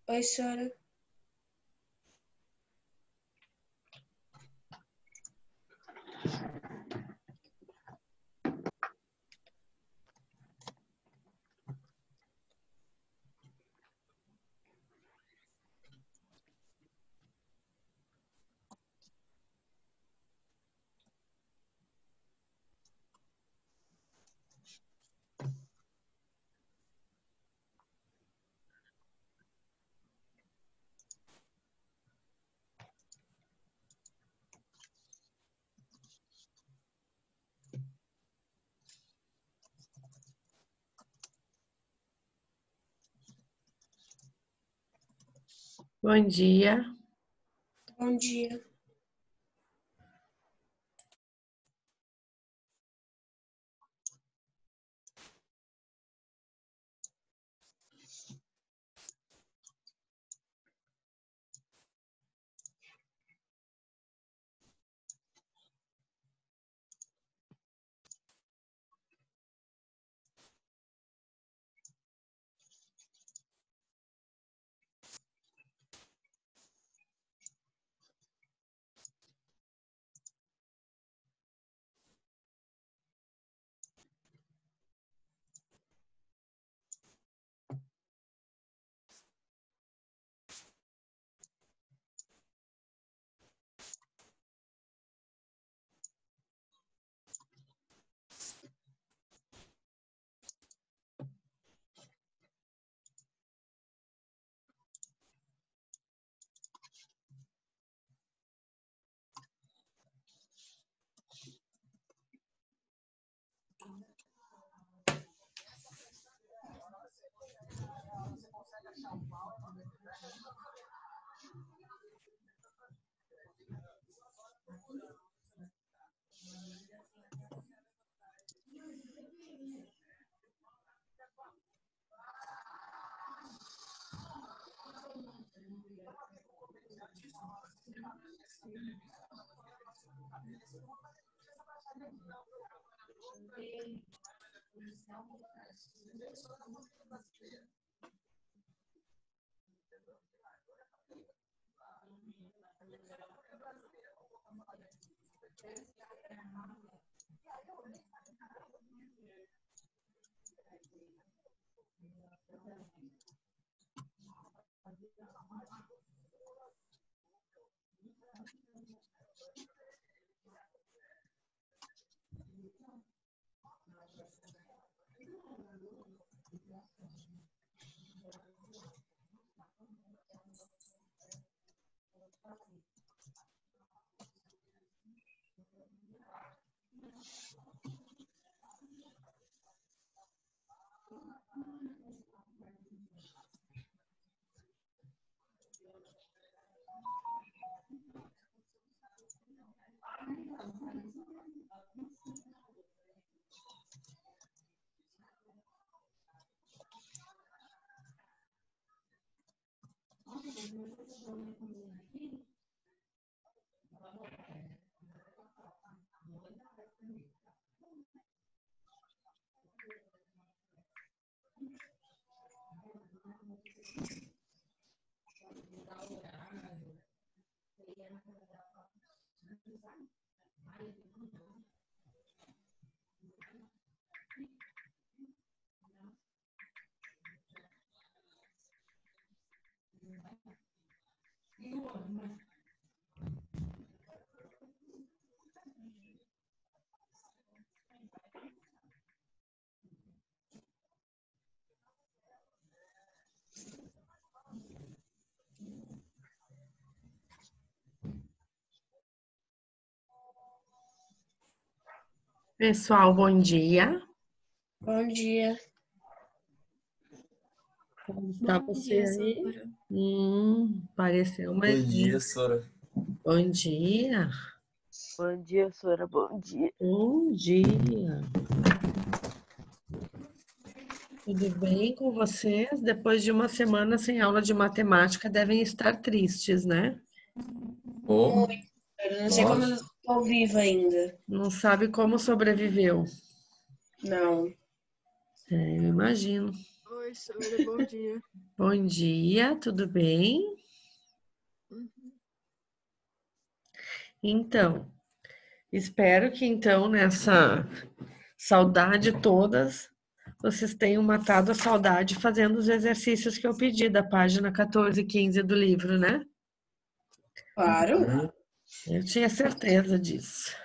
Oi, Sora. Bom dia. Bom dia. Pessoal, bom dia. Bom dia. Como está Bom você dia, aí? Sora. Pareceu mais Bom dia, Sora. Bom dia. Bom dia, Sora. Bom dia. Bom dia. Tudo bem com vocês? Depois de uma semana sem aula de matemática, devem estar tristes, né? Ô, Eu não sei como eu nossa. estou viva ainda. Não sabe como sobreviveu. Não. Eu imagino. Oi, professora. Bom dia. Bom dia, tudo bem? Então, espero que então nessa saudade todas, vocês tenham matado a saudade fazendo os exercícios que eu pedi da página 14 e 15 do livro, né? Claro. Eu tinha certeza disso.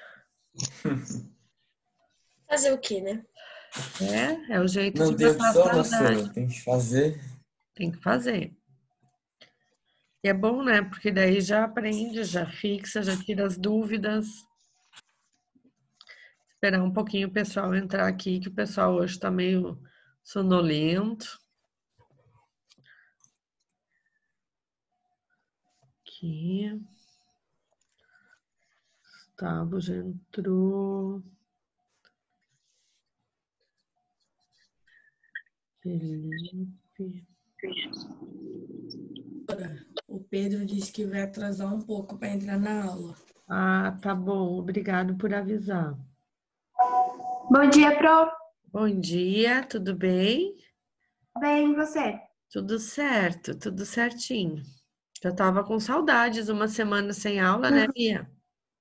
Fazer o quê, né? É o jeito Não de tem matar a opção, né, saudade. Sora? Tem que fazer. Tem que fazer. E é bom, né? Porque daí já aprende, já fixa, já tira as dúvidas. Esperar um pouquinho o pessoal entrar aqui, que o pessoal hoje está meio sonolento. Aqui. Gustavo já entrou. Felipe. O Pedro disse que vai atrasar um pouco para entrar na aula. Ah, tá bom. Obrigado por avisar. Bom dia, Pro. Bom dia, tudo bem? Bem, e você? Tudo certo, tudo certinho. Já tava com saudades, uma semana sem aula, né, Bia?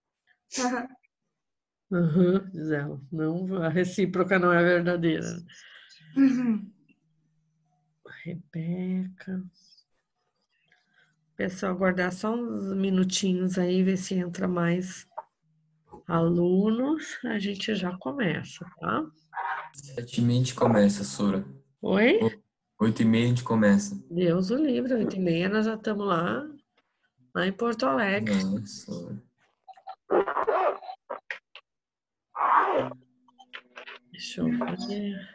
Uhum, Gisela. Não, a recíproca não é verdadeira. Rebeca. Pessoal, aguardar só uns minutinhos aí, ver se entra mais alunos. A gente já começa, tá? 7h30 a gente começa, Sora. Oi? 8h30 a gente começa. Deus o livre, 8h30 nós já estamos lá em Porto Alegre. Não, Sora. Deixa eu ver.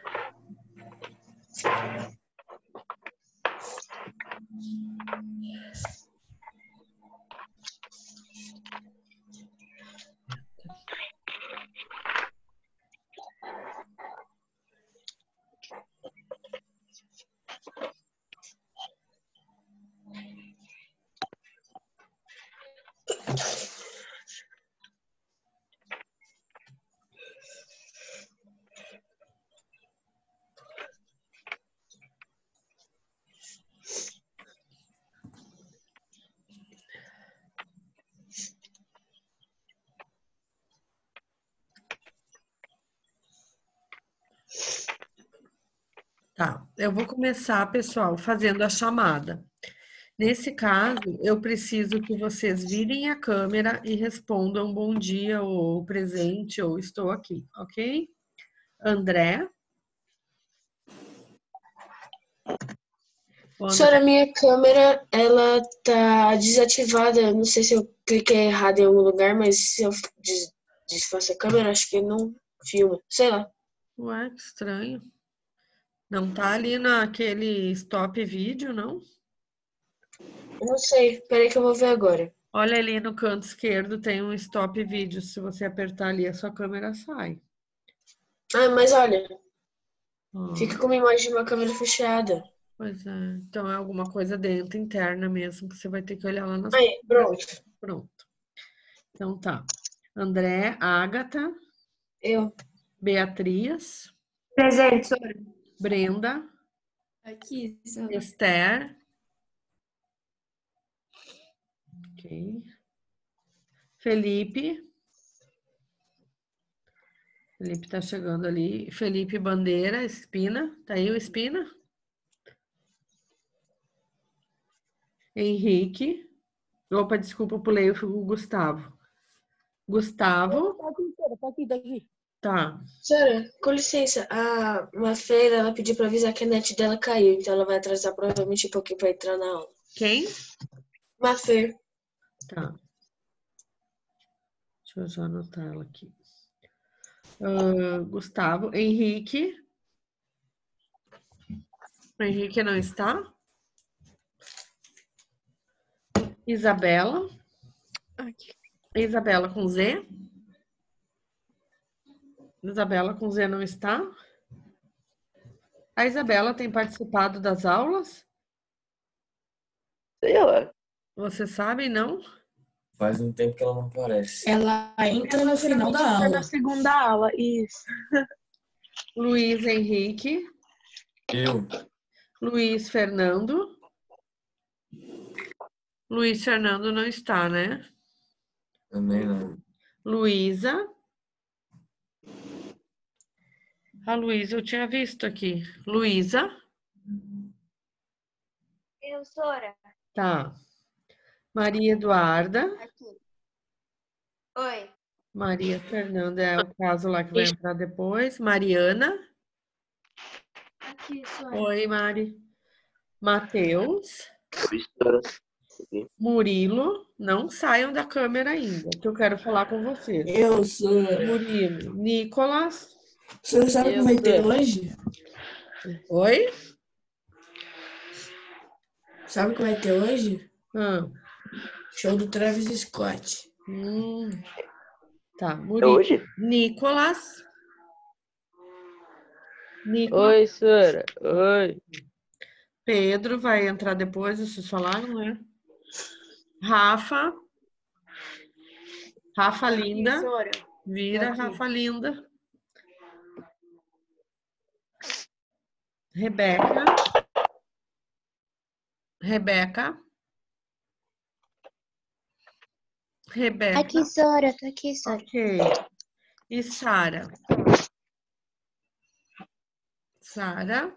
Tá, eu vou começar, pessoal, fazendo a chamada. Nesse caso, eu preciso que vocês virem a câmera e respondam bom dia, ou presente, ou estou aqui, ok? André? O André, Senhora, minha câmera, ela tá desativada. Não sei se eu cliquei errado em algum lugar, mas se eu desfaço a câmera, acho que não filma. Sei lá. ué, que estranho. Não tá ali naquele stop vídeo, não? Eu não sei. Peraí que eu vou ver agora. Olha ali no canto esquerdo, tem um stop vídeo. Se você apertar ali, a sua câmera sai. Ah, mas olha, Ah, fica com uma imagem de uma câmera fechada. pois é. Então é alguma coisa dentro, interna mesmo, que você vai ter que olhar lá nas Aí, pronto. Pronto. Então tá. André, Ágata, Eu. Beatriz, Presente, senhora. Brenda, Aqui, Esther. Ok. Felipe. Felipe tá chegando ali. Felipe Bandeira, Espina. Tá aí o Espina? Henrique. Opa, desculpa, eu pulei o Gustavo. Gustavo. Tá aqui. Tá. Senhora, com licença, uma freira, ela pediu pra avisar que a net dela caiu, então ela vai atrasar provavelmente um pouquinho pra entrar na aula. Quem? Uma freira. Tá. Deixa eu já anotar ela aqui. Gustavo. Henrique. O Henrique não está? Isabela. Aqui. Isabela com Z. Isabela com Z não está? A Isabela tem participado das aulas? Sei lá. Você sabe, não? Faz um tempo que ela não aparece. Ela entra no final da Tá aula. na segunda aula, isso. Luiz Henrique. Eu. Luiz Fernando. Luiz Fernando não está, né? Também não. Luísa. A Luísa eu tinha visto aqui. Luísa. Eu, Sora. Tá. Maria Eduarda. Aqui. Oi. Maria Fernanda é o caso lá que vai entrar depois. Mariana. Aqui, Sora. Oi, Mari. Matheus. Sora. Murilo. Não saiam da câmera ainda, que eu quero falar com vocês. Eu, Sora. Murilo. Nicolas. Sora, sabe o que vai ter hoje? Oi? Sabe o que vai ter hoje? Ah, Show do Travis Scott. tá. É Murilo. hoje? Nicolas. Nicolas. Oi, Sora. Oi. Pedro vai entrar depois, vocês falaram, né? Rafa. Rafa linda. Sora. Vira, Aqui. Rafa linda. Rebeca. Rebeca. Rebeca. Aqui, Sora. Tô aqui, Sora. Ok. E Sara? Sara?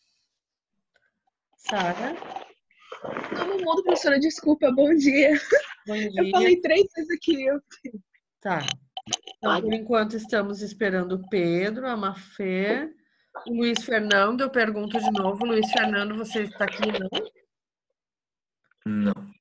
Sara? Todo mundo, professora, desculpa, bom dia. Bom Eu dia. falei 3 vezes aqui. Tá. Então, por enquanto, estamos esperando o Pedro, a Mafê, o Luiz Fernando. Eu pergunto de novo, Luiz Fernando, você está aqui, não? Não.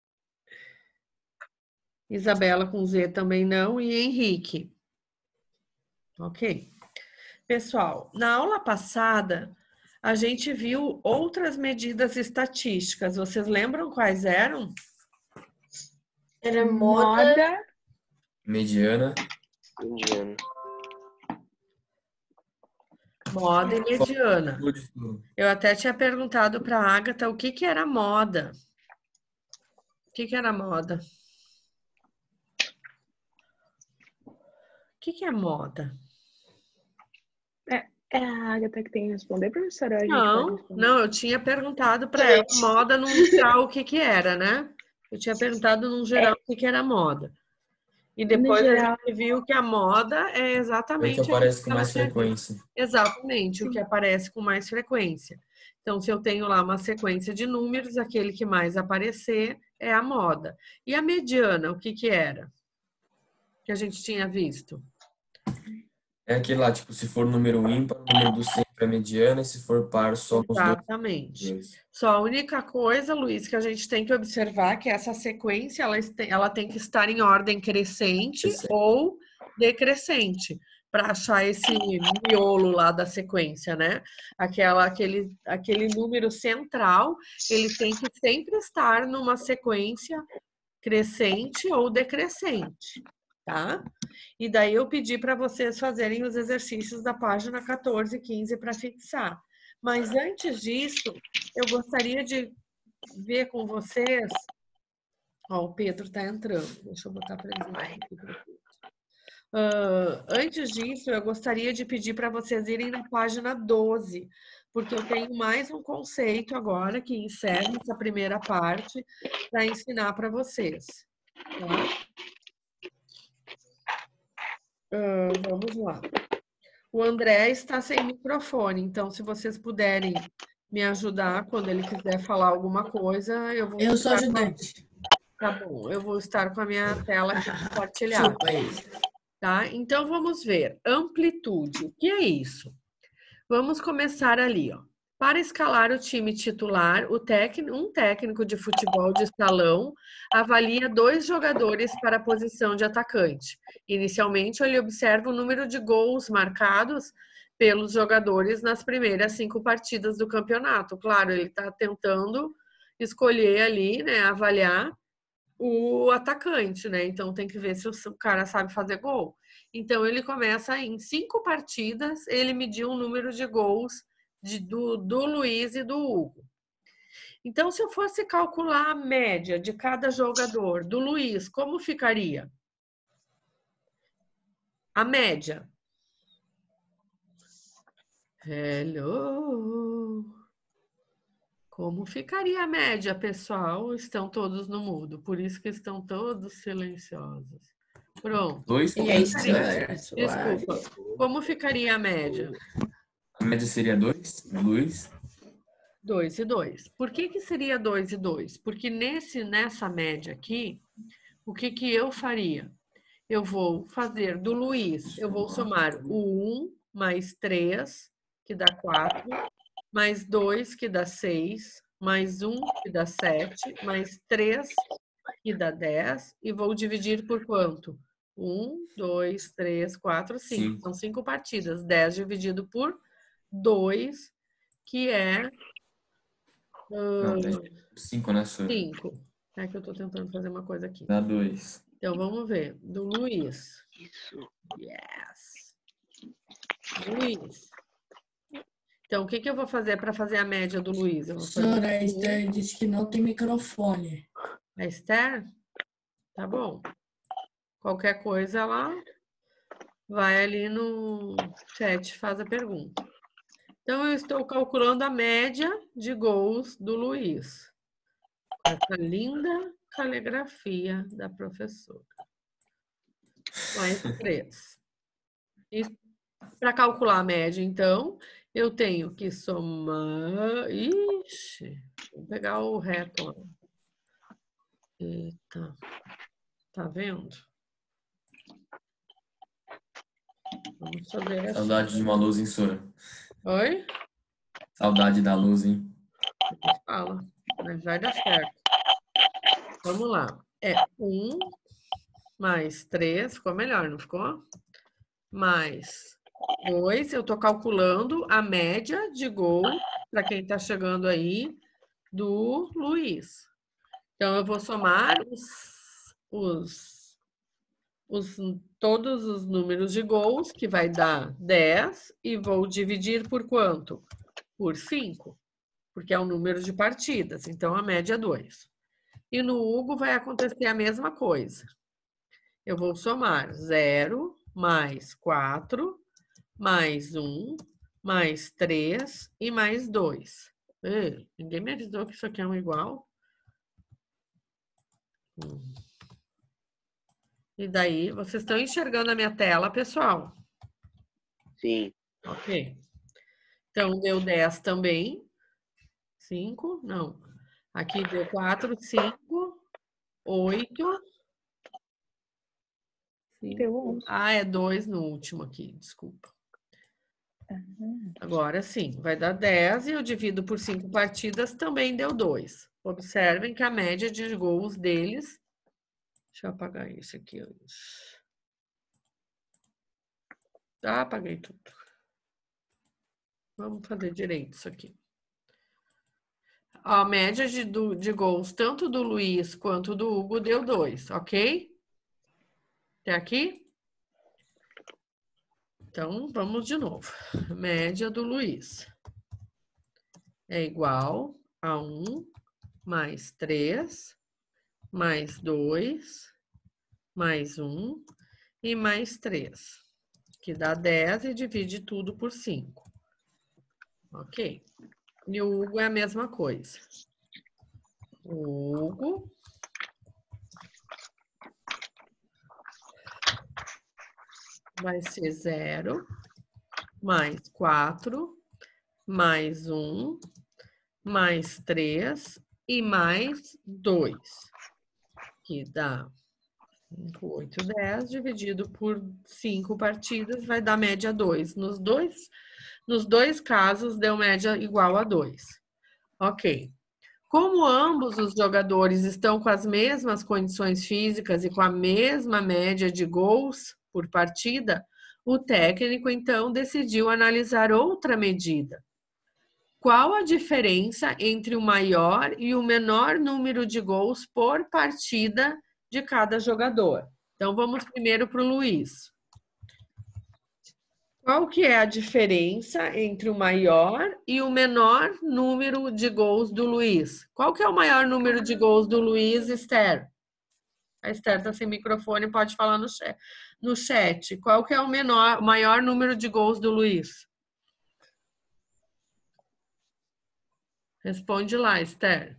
Isabela com Z também não. E Henrique. Ok. Pessoal, na aula passada, a gente viu outras medidas estatísticas. Vocês lembram quais eram? Era moda. Mediana. Indiano. Moda e mediana. Tudo. Eu até tinha perguntado para a Agatha o que que era moda. O que que era moda? O que que é moda? É a Agatha que tem que responder, professora? Ou a gente pode Não, responder? não, eu tinha perguntado para ela moda num geral o que que era, né? Eu tinha perguntado num geral o que que era moda. E depois a geral. gente viu que a moda é É o que exatamente aquilo aparece com que ela mais tinha dito. frequência. Exatamente, o que aparece com mais frequência. Então, se eu tenho lá uma sequência de números, aquele que mais aparecer é a moda. E a mediana, o que que era? Que a gente tinha visto. É aquele lá, tipo, se for número ímpar, o número do sempre é mediana, e se for par, só os Exatamente. dois. Só a única coisa, Luiz, que a gente tem que observar que essa sequência ela tem que estar em ordem crescente Crescente. ou decrescente para achar esse miolo lá da sequência, né? Aquele número central, ele tem que sempre estar numa sequência crescente ou decrescente, tá? E daí eu pedi para vocês fazerem os exercícios da página 14 e 15 para fixar. Mas antes disso, eu gostaria de ver com vocês. Ó, o Pedro está entrando. Deixa eu botar presente aqui para o Pedro. Antes disso, eu gostaria de pedir para vocês irem na página 12, porque eu tenho mais um conceito agora que encerra essa primeira parte para ensinar para vocês. Tá? Vamos lá. O André está sem microfone, então se vocês puderem me ajudar quando ele quiser falar alguma coisa, eu vou Eu sou estar com a- ajudante. Tá bom, eu vou estar com a minha tela aqui compartilhada, Chupa isso. tá? Então vamos ver. Amplitude. O que é isso? Vamos começar ali, ó. Para escalar o time titular, um técnico de futebol de salão avalia 2 jogadores para a posição de atacante. Inicialmente, ele observa o número de gols marcados pelos jogadores nas primeiras 5 partidas do campeonato. Claro, ele está tentando escolher ali, né, avaliar o atacante, né? Então tem que ver se o cara sabe fazer gol. Então ele começa em 5 partidas, ele mediu o número de gols do Luiz e do Hugo. Então, se eu fosse calcular a média de cada jogador, do Luiz, como ficaria? A média. Hello. Como ficaria a média, pessoal? Estão todos no mudo, por isso que estão todos silenciosos. Pronto. 2. E aí, Ficaria. Sora? Suave. Desculpa. Como ficaria a média? A média seria 2, Luiz. 2 e 2. Por que seria 2 e 2? Porque nessa média aqui, o que eu faria? Eu vou fazer do Luiz, eu vou somar o 1 mais 3, que dá 4, mais 2, que dá 6, mais 1, que dá 7, mais 3, que dá 10, e vou dividir por quanto? 1, 2, 3, 4, 5. Cinco. São 5 partidas. 10 dividido por 2, que é Não, 5, né, Sora? 5. É que eu tô tentando fazer uma coisa aqui. Dá 2. Então, vamos ver. Do Luiz. Isso. Yes. Luiz. Então, o que eu vou fazer para fazer a média do Luiz? Eu vou fazer Sora, a Esther disse que não tem microfone. a Esther? Tá bom. Qualquer coisa, ela vai ali no chat e faz a pergunta. Então, eu estou calculando a média de gols do Luiz. Com essa linda caligrafia da professora. Mais 3. E para calcular a média, então, eu tenho que somar... Ixi, vou pegar o reto lá. Eita. Tá vendo? Vamos fazer assim. Saudade de uma luz, hein, Sora? Oi? Saudade da luz, hein? Fala, mas vai dar certo. Vamos lá. É 1 mais 3, ficou melhor, não ficou? Mais 2, eu tô calculando a média de gol, para quem tá chegando aí, do Luiz. Então, eu vou somar todos os números de gols, que vai dar 10, e vou dividir por quanto? Por 5, porque é o número de partidas, então a média é 2. E no Hugo vai acontecer a mesma coisa. Eu vou somar 0 mais 4, mais 1, mais 3 e mais 2. Ei, ninguém me avisou que isso aqui é um igual. E daí, vocês estão enxergando a minha tela, pessoal? Sim. Ok. Então, deu 10 também. 5, não. Aqui deu 4, 5, 8. Deu 11. Ah, é 2 no último aqui, desculpa. Agora sim, vai dar 10 e eu divido por 5 partidas, também deu 2. Observem que a média de gols deles... Deixa eu apagar isso aqui antes. Ah, apaguei tudo. Vamos fazer direito isso aqui. A média de gols, tanto do Luiz quanto do Hugo, deu 2, ok? Até aqui? Então, vamos de novo. A média do Luiz é igual a 1 mais 3, mais 2, mais 1 e mais 3, que dá 10 e divide tudo por 5. Ok. E o Hugo é a mesma coisa. O Hugo vai ser 0, mais 4, mais 1, mais 3 e mais 2, que dá 5, 8, 10, dividido por 5 partidas, vai dar média 2. Nos dois casos, deu média igual a 2. Ok. Como ambos os jogadores estão com as mesmas condições físicas e com a mesma média de gols por partida, o técnico, então, decidiu analisar outra medida. Qual a diferença entre o maior e o menor número de gols por partida de cada jogador? Então, vamos primeiro para o Luiz. Qual que é a diferença entre o maior e o menor número de gols do Luiz? Qual que é o maior número de gols do Luiz, Esther? A Esther está sem microfone, pode falar no chat. Qual que é o maior número de gols do Luiz? Responde lá, Esther.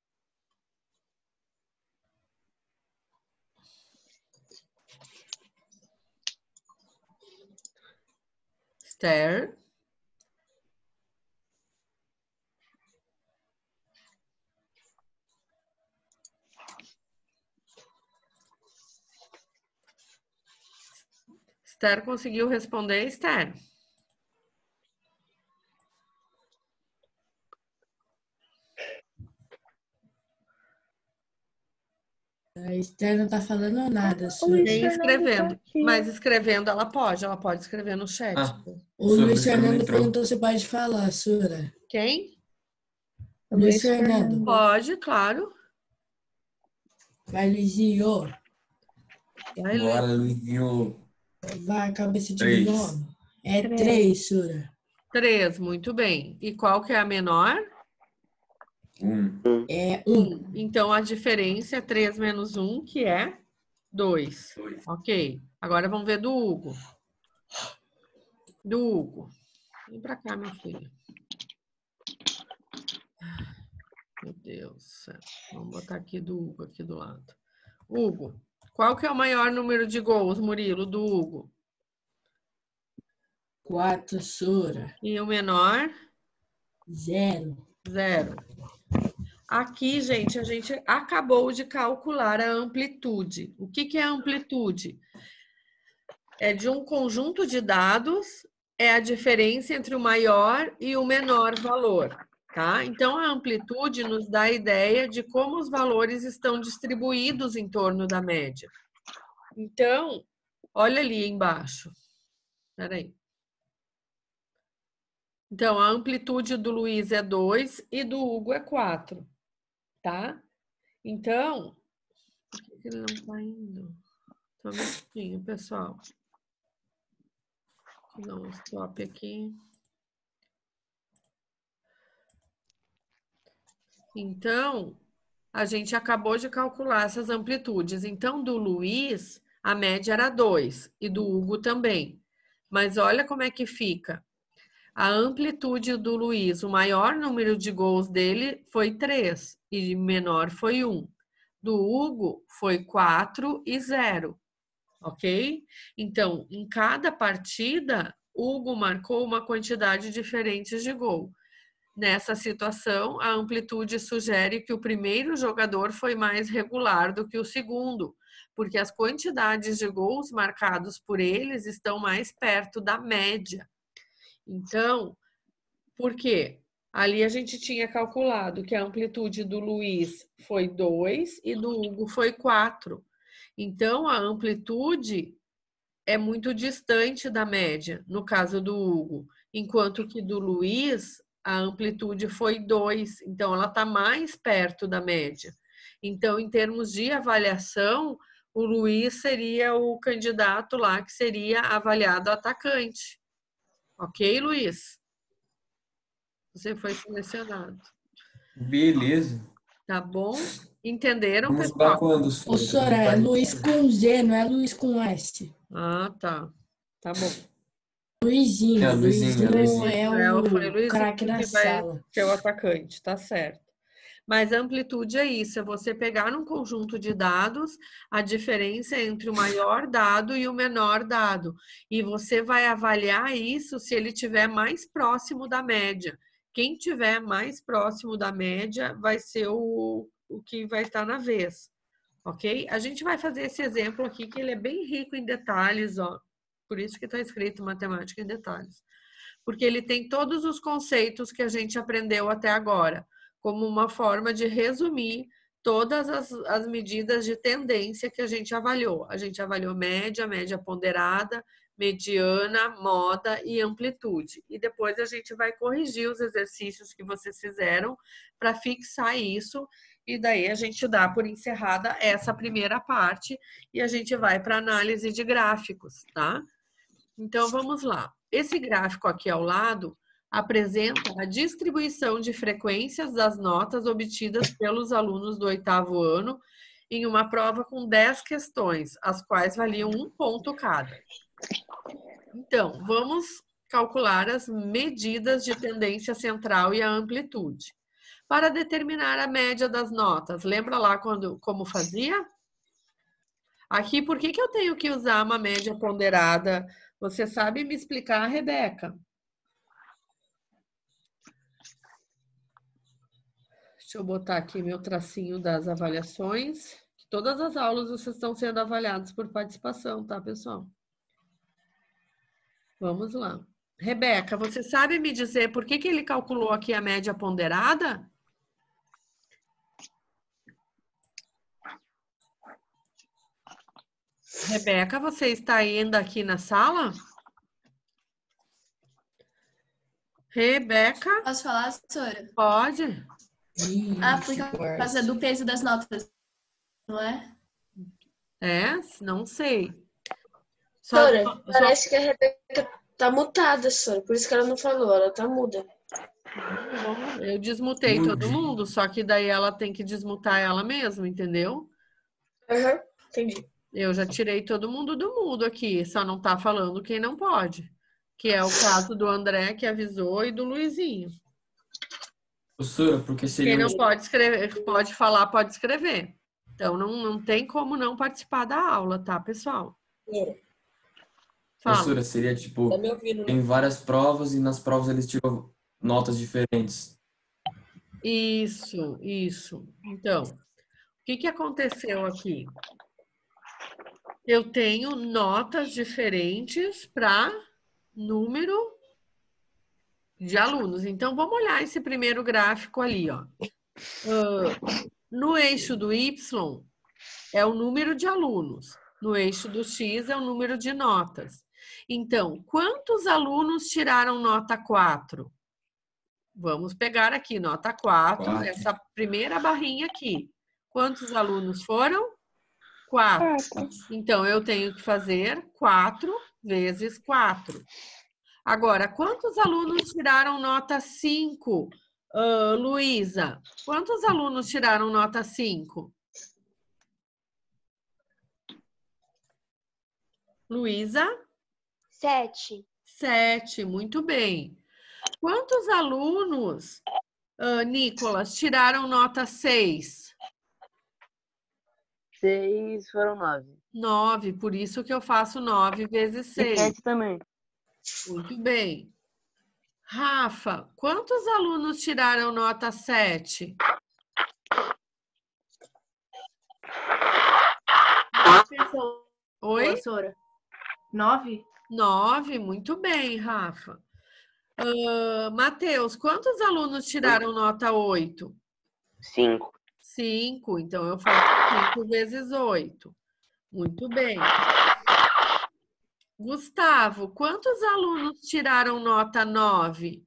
Esther. Esther conseguiu responder, Esther? A Esther não tá falando nada, O Sora. Luiz Nem Fernando tá escrevendo. aqui. Mas escrevendo ela pode escrever no chat. Ah, O sobre Luiz o Fernando Fernando entrou. perguntou se pode falar, Sora. Quem? Luiz Fernando. Pode, claro. Vai, Luizinho. Vai, Bora, Luiz. Luizinho. Vai, cabeça de 3. gnomo. É 3, Sora. 3, muito bem. E qual que é a menor? 1. É 1. Então, a diferença é 3 menos 1, que é 2. 2. Ok. Agora vamos ver do Hugo. Do Hugo. Vem pra cá, meu filho. Meu Deus do céu. Vamos botar aqui do Hugo, aqui do lado. Hugo, qual que é o maior número de gols, Murilo, do Hugo? 4, Sora. E o menor? 0. 0. Aqui, gente, a gente acabou de calcular a amplitude. O que que é a amplitude? É de um conjunto de dados, é a diferença entre o maior e o menor valor, tá? Então, a amplitude nos dá a ideia de como os valores estão distribuídos em torno da média. Então, olha ali embaixo. Espera aí. Então, a amplitude do Luiz é 2 e do Hugo é 4, tá? Então, por que ele não está indo? Só um minutinho, pessoal. Vou dar um stop aqui. Então, a gente acabou de calcular essas amplitudes. Então, do Luiz, a média era 2 e do Hugo também. Mas olha como é que fica. A amplitude do Luiz, o maior número de gols dele foi 3 e menor foi 1. Do Hugo foi 4 e 0, ok? Então, em cada partida, Hugo marcou uma quantidade diferente de gol. Nessa situação, a amplitude sugere que o primeiro jogador foi mais regular do que o segundo, porque as quantidades de gols marcados por eles estão mais perto da média. Então, por quê? Ali a gente tinha calculado que a amplitude do Luiz foi 2 e do Hugo foi 4. Então, a amplitude é muito distante da média, no caso do Hugo, enquanto que do Luiz, a amplitude foi 2. Então, ela está mais perto da média. Então, em termos de avaliação, o Luiz seria o candidato lá que seria avaliado atacante. Ok, Luiz? Você foi selecionado. Beleza. Tá bom? Entenderam, Vamos jogar pessoal? quando, Ô, Sora? Sora, é Luiz com Z, não é Luiz com S. Ah, tá. Tá bom. Luizinho. É, Luizinho, Luizinho Luizinho. é Foi o o Luizinho craque da que vai sala. ser o atacante, tá certo. Mas a amplitude é isso, é você pegar num conjunto de dados a diferença entre o maior dado e o menor dado. E você vai avaliar isso se ele estiver mais próximo da média. Quem tiver mais próximo da média vai ser o que vai estar na vez, ok? A gente vai fazer esse exemplo aqui, que ele é bem rico em detalhes, ó. Por isso que está escrito matemática em detalhes. Porque ele tem todos os conceitos que a gente aprendeu até agora, como uma forma de resumir todas as medidas de tendência que a gente avaliou. A gente avaliou média, média ponderada, mediana, moda e amplitude. E depois a gente vai corrigir os exercícios que vocês fizeram para fixar isso. E daí a gente dá por encerrada essa primeira parte e a gente vai para análise de gráficos, tá? Então, vamos lá. Esse gráfico aqui ao lado apresenta a distribuição de frequências das notas obtidas pelos alunos do 8º ano em uma prova com 10 questões, as quais valiam 1 ponto cada. Então, vamos calcular as medidas de tendência central e a amplitude. para determinar a média das notas. Lembra lá como fazia? Aqui, por que eu tenho que usar uma média ponderada? Você sabe me explicar, Rebeca? Deixa eu botar aqui meu tracinho das avaliações. Todas as aulas vocês estão sendo avaliados por participação, tá, pessoal? Vamos lá. Rebeca, você sabe me dizer por que ele calculou aqui a média ponderada? Rebeca, você está ainda aqui na sala? Rebeca? Posso falar, professora? Pode. Por causa do peso das notas, não é? Não sei. Sora, parece que a Rebeca tá mutada, Sora. Por isso que ela não falou, ela tá muda. Eu desmutei todo mundo, só que daí ela tem que desmutar ela mesma, entendeu? Aham, entendi. Eu já tirei todo mundo do mudo aqui, só não tá falando quem não pode. Que é o caso do André, que avisou, e do Luizinho. Professora, porque seria... Quem não pode escrever, pode falar, pode escrever. Então, não tem como não participar da aula, tá, pessoal? Professora, seria tipo, Tá me ouvindo, né? tem várias provas e nas provas eles tiram notas diferentes. Isso. Então, o que aconteceu aqui? Eu tenho notas diferentes para número de alunos. Então, vamos olhar esse primeiro gráfico ali, ó. No eixo do Y é o número de alunos. No eixo do X é o número de notas. Então, quantos alunos tiraram nota 4? Vamos pegar aqui, nota 4, essa primeira barrinha aqui. Quantos alunos foram? 4. Então, eu tenho que fazer 4 vezes 4. Agora, quantos alunos tiraram nota 5? Luísa, quantos alunos tiraram nota 5? Luísa? 7. 7, muito bem. Quantos alunos, Nicolas, tiraram nota 6? 6 foram 9. 9, por isso que eu faço 9 vezes 6. E 7 também. Muito bem. Rafa, quantos alunos tiraram nota 7? Oi? Professora. 9? 9, muito bem, Rafa. Matheus, quantos alunos tiraram nota 8? 5. 5, então eu faço 5 vezes 8. Muito bem. Gustavo, quantos alunos tiraram nota 9?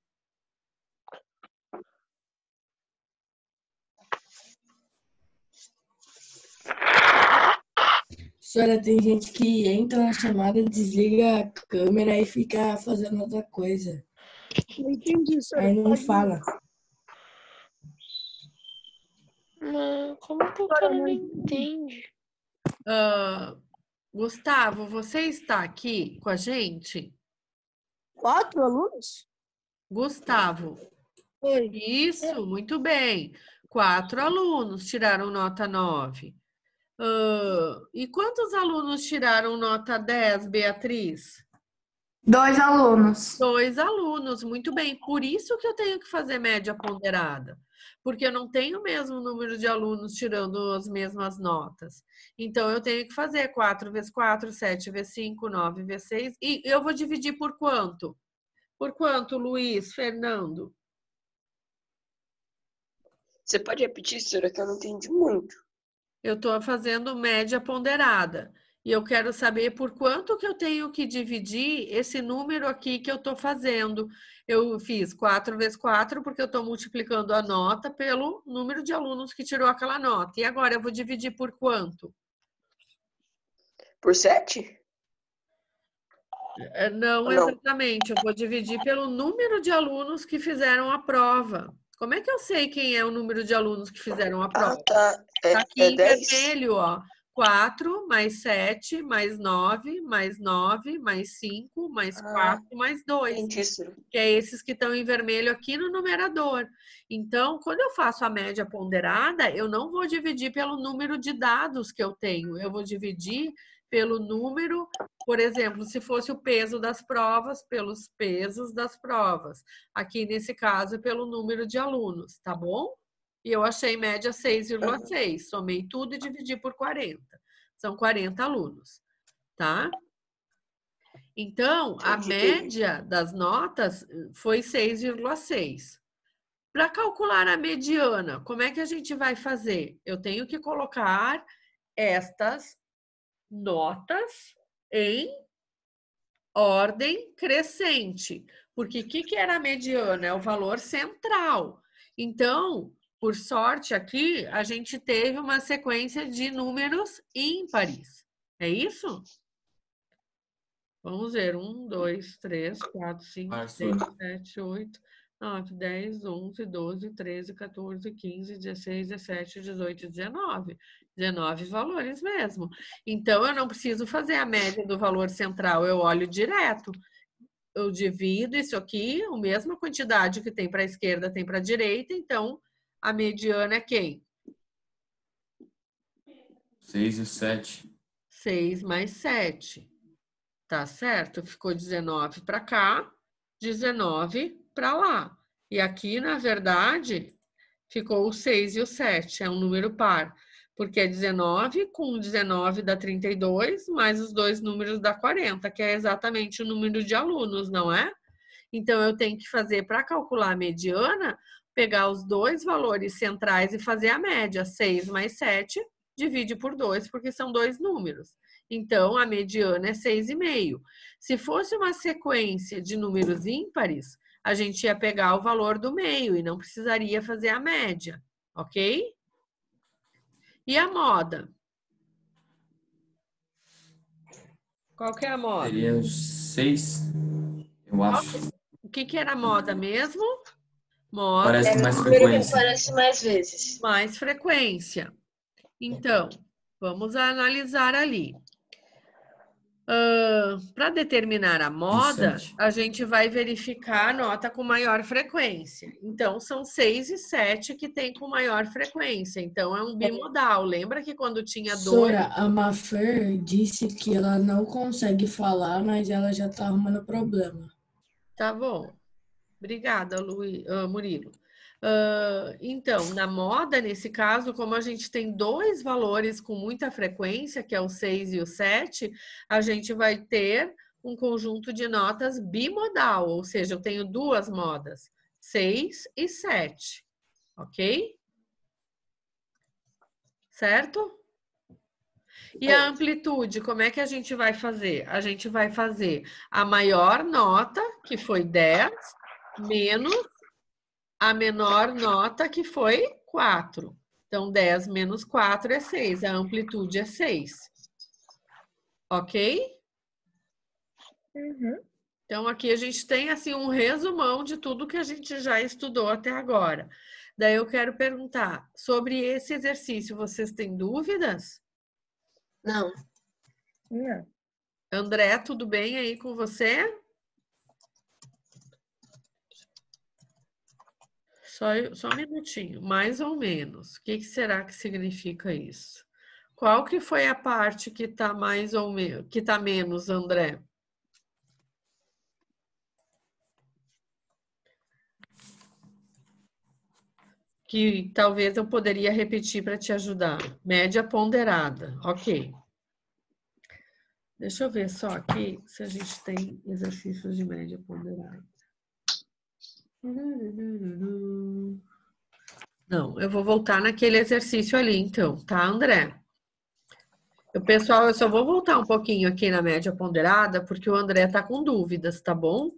Senhora, tem gente que entra na chamada, desliga a câmera e fica fazendo outra coisa. Não entendi, senhora. Aí não fala. Não, como que o cara não entende? Gustavo, você está aqui com a gente? 4 alunos? Gustavo. Oi. Isso, muito bem. 4 alunos tiraram nota 9. E quantos alunos tiraram nota 10, Beatriz? 2 alunos. 2 alunos, muito bem. Por isso que eu tenho que fazer média ponderada. Porque eu não tenho o mesmo número de alunos tirando as mesmas notas. Então, eu tenho que fazer 4 vezes 4, 7 vezes 5, 9 vezes 6. E eu vou dividir por quanto? Por quanto, Luiz, Fernando? Você pode repetir, senhora, que eu não entendi muito. Eu estou fazendo média ponderada. E eu quero saber por quanto que eu tenho que dividir esse número aqui que eu estou fazendo. Eu fiz 4 vezes 4 porque eu estou multiplicando a nota pelo número de alunos que tirou aquela nota. E agora eu vou dividir por quanto? Por 7? Não exatamente. Eu vou dividir pelo número de alunos que fizeram a prova. Como é que eu sei quem é o número de alunos que fizeram a prova? Ah, tá. Tá aqui em vermelho, ó. 4, mais 7, mais 9, mais 9, mais 5, mais 4, mais 2. Cientíssimo. Que é esses que estão em vermelho aqui no numerador. Então, quando eu faço a média ponderada, eu não vou dividir pelo número de dados que eu tenho. Eu vou dividir pelo número, por exemplo, se fosse o peso das provas, pelos pesos das provas. Aqui, nesse caso, pelo número de alunos, tá bom? E eu achei média 6,6. Somei tudo e dividi por 40. São 40 alunos, tá? Então, a média das notas foi 6,6. Para calcular a mediana, como é que a gente vai fazer? Eu tenho que colocar estas notas em ordem crescente. Porque o que era a mediana? É o valor central. Então, por sorte aqui, a gente teve uma sequência de números ímpares. É isso? Vamos ver. 1, 2, 3, 4, 5, 6, 7, 8, 9, 10, 11, 12, 13, 14, 15, 16, 17, 18, 19. 19 valores mesmo. Então, eu não preciso fazer a média do valor central, eu olho direto. Eu divido isso aqui, a mesma quantidade que tem para a esquerda tem para a direita, então a mediana é quem? 6 e 7. 6 mais 7. Tá certo? Ficou 19 para cá, 19 para lá. E aqui, na verdade, ficou o 6 e o 7. É um número par. Porque é 19, com 19 dá 32, mais os dois números dá 40, que é exatamente o número de alunos, não é? Então, eu tenho que fazer, para calcular a mediana, pegar os dois valores centrais e fazer a média. 6 mais 7, divide por 2, porque são dois números. Então, a mediana é 6,5. Se fosse uma sequência de números ímpares, a gente ia pegar o valor do meio e não precisaria fazer a média, ok? E a moda? Qual que é a moda? Seria 6, eu acho. O que era moda mesmo? Moda Parece com mais Número que frequência. aparece mais vezes. mais frequência. Então, vamos analisar ali. Para determinar a moda, 7. a gente vai verificar a nota com maior frequência. Então, são 6 e 7 que tem com maior frequência. Então, é um bimodal. Lembra que quando tinha dois... Sora, a Mafer disse que ela não consegue falar, mas ela já tá arrumando problema. Tá bom. Obrigada, Murilo. Então, na moda, nesse caso, como a gente tem dois valores com muita frequência, que é o 6 e o 7, a gente vai ter um conjunto de notas bimodal, ou seja, eu tenho duas modas, 6 e 7, ok? Certo? E a amplitude, como é que a gente vai fazer? A gente vai fazer a maior nota, que foi 10, menos a menor nota, que foi 4. Então, 10 menos 4 é 6. A amplitude é 6. Ok? Uhum. Então, aqui a gente tem, assim, um resumão de tudo que a gente já estudou até agora. Daí eu quero perguntar, sobre esse exercício, vocês têm dúvidas? Não. Não. André, tudo bem aí com você? Só um minutinho, mais ou menos. O que será que significa isso? Qual que foi a parte que está mais ou menos, que está menos, André? Que talvez eu poderia repetir para te ajudar. Média ponderada, ok. Deixa eu ver só aqui se a gente tem exercícios de média ponderada. Não, eu vou voltar naquele exercício ali, então, tá, André? Pessoal, eu só vou voltar um pouquinho aqui na média ponderada, porque o André tá com dúvidas, tá bom?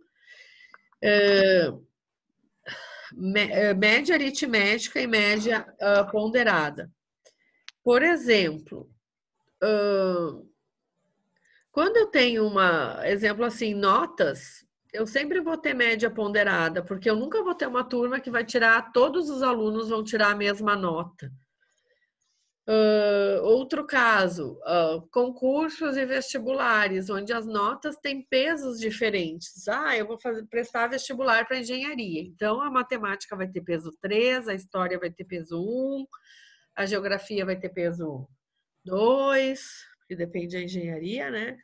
Média aritmética e média ponderada. Por exemplo, quando eu tenho exemplo assim, notas, eu sempre vou ter média ponderada, porque eu nunca vou ter uma turma que vai tirar, todos os alunos vão tirar a mesma nota. Outro caso, concursos e vestibulares, onde as notas têm pesos diferentes. Eu vou prestar vestibular para engenharia. Então, a matemática vai ter peso 3, a história vai ter peso 1, a geografia vai ter peso 2, que depende da engenharia, né?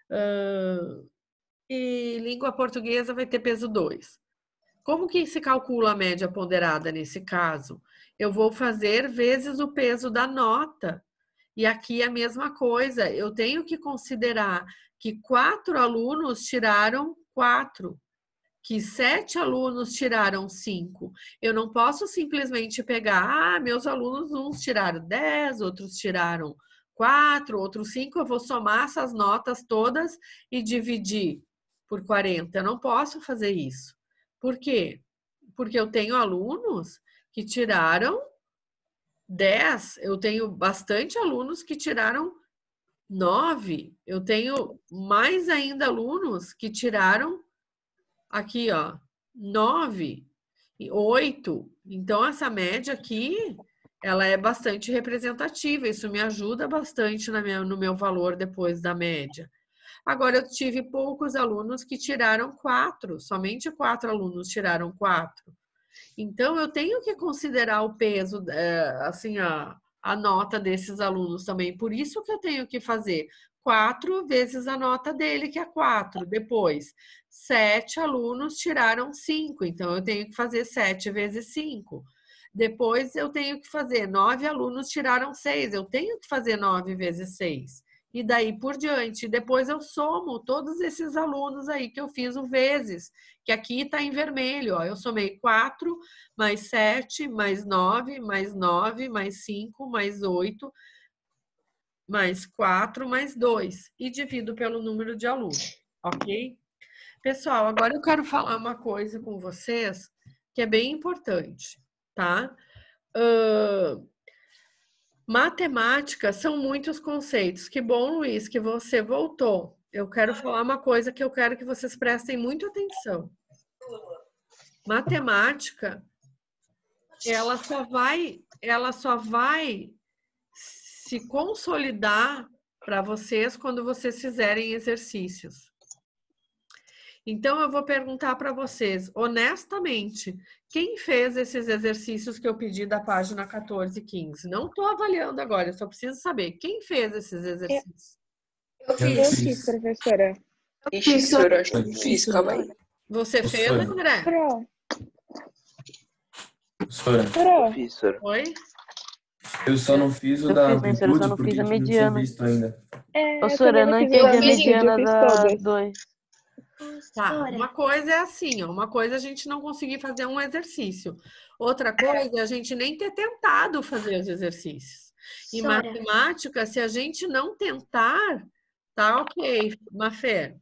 E língua portuguesa vai ter peso 2. Como que se calcula a média ponderada nesse caso? Eu vou fazer vezes o peso da nota. E aqui a mesma coisa, eu tenho que considerar que 4 alunos tiraram 4, que 7 alunos tiraram 5. Eu não posso simplesmente pegar, meus alunos uns tiraram 10, outros tiraram 4, outros 5, eu vou somar essas notas todas e dividir por 40. Eu não posso fazer isso. Por quê? Porque eu tenho alunos que tiraram 10, eu tenho bastante alunos que tiraram 9, eu tenho mais ainda alunos que tiraram aqui, 9 e 8. Então, essa média aqui, ela é bastante representativa, isso me ajuda bastante no meu valor depois da média. Agora, eu tive poucos alunos que tiraram 4, somente 4 alunos tiraram 4. Então, eu tenho que considerar o peso, assim, a nota desses alunos também. Por isso que eu tenho que fazer 4 vezes a nota dele, que é 4. Depois, 7 alunos tiraram 5, então eu tenho que fazer 7 vezes 5. Depois, eu tenho que fazer 9 alunos tiraram 6, eu tenho que fazer 9 vezes 6. E daí por diante. Depois eu somo todos esses alunos aí que eu fiz o vezes, que aqui está em vermelho. Eu somei 4, mais 7, mais 9, mais 9, mais 5, mais 8, mais 4, mais 2. E divido pelo número de alunos, ok? Pessoal, agora eu quero falar uma coisa com vocês que é bem importante, tá? Matemática são muitos conceitos. Que bom, Luiz, que você voltou. Eu quero falar uma coisa que eu quero que vocês prestem muita atenção. Matemática, ela só vai se consolidar para vocês quando vocês fizerem exercícios. Então, eu vou perguntar para vocês, honestamente, quem fez esses exercícios que eu pedi da página 14 e 15? Não estou avaliando agora, eu só preciso saber quem fez esses exercícios. Eu fiz, professora. Professora, acho que eu fiz, calma aí. Você fez, André? Professora. Oi? Eu só não fiz o da amplitude porque a gente não tinha visto ainda. Professora, eu não entendi a mediana da 2. Tá, uma coisa é assim, uma coisa é a gente não conseguir fazer um exercício. Outra coisa é a gente nem ter tentado fazer os exercícios. Em matemática, se a gente não tentar, tá ok, Mafê.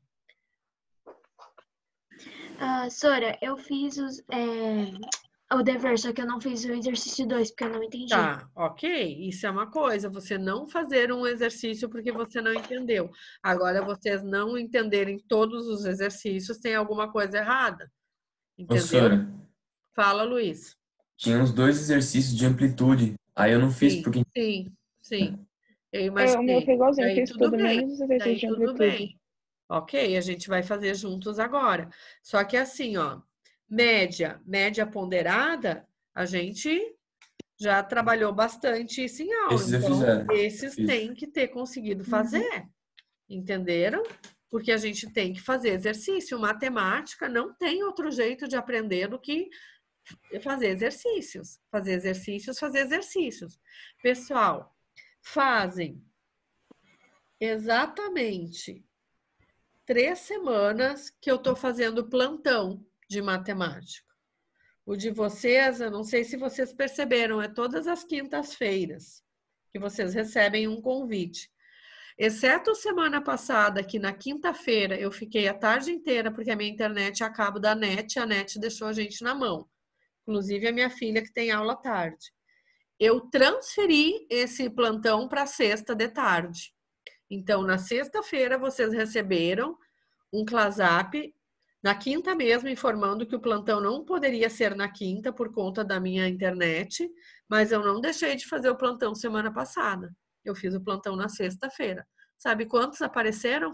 Sora, eu fiz o dever, só que eu não fiz o exercício 2, porque eu não entendi. Tá, ok. Isso é uma coisa, você não fazer um exercício porque você não entendeu. Agora, vocês não entenderem todos os exercícios, tem alguma coisa errada. Entendeu? Professora, Fala, Luiz. tinha uns 2 exercícios de amplitude. Aí eu não fiz porque... Sim. Eu imaginei. O meu foi igualzinho, Daí fiz tudo tudo bem. menos os exercícios de Daí tudo amplitude. bem. Ok, a gente vai fazer juntos agora. Só que assim, média ponderada, a gente já trabalhou bastante isso em aula. Esses eu então, fizeram. esses têm que ter conseguido fazer. Entenderam? Porque a gente tem que fazer exercício. Matemática não tem outro jeito de aprender do que fazer exercícios. Fazer exercícios. Pessoal, fazem exatamente 3 semanas que eu estou fazendo plantão de matemática. O de vocês, eu não sei se vocês perceberam, é todas as quintas-feiras que vocês recebem um convite. Exceto semana passada, que na quinta-feira eu fiquei a tarde inteira, porque a minha internet é a cabo da NET, a NET deixou a gente na mão. Inclusive a minha filha, que tem aula à tarde. Eu transferi esse plantão para sexta de tarde. Então, na sexta-feira, vocês receberam um ClassUp Na quinta mesmo, informando que o plantão não poderia ser na quinta por conta da minha internet, mas eu não deixei de fazer o plantão semana passada. Eu fiz o plantão na sexta-feira. Sabe quantos apareceram?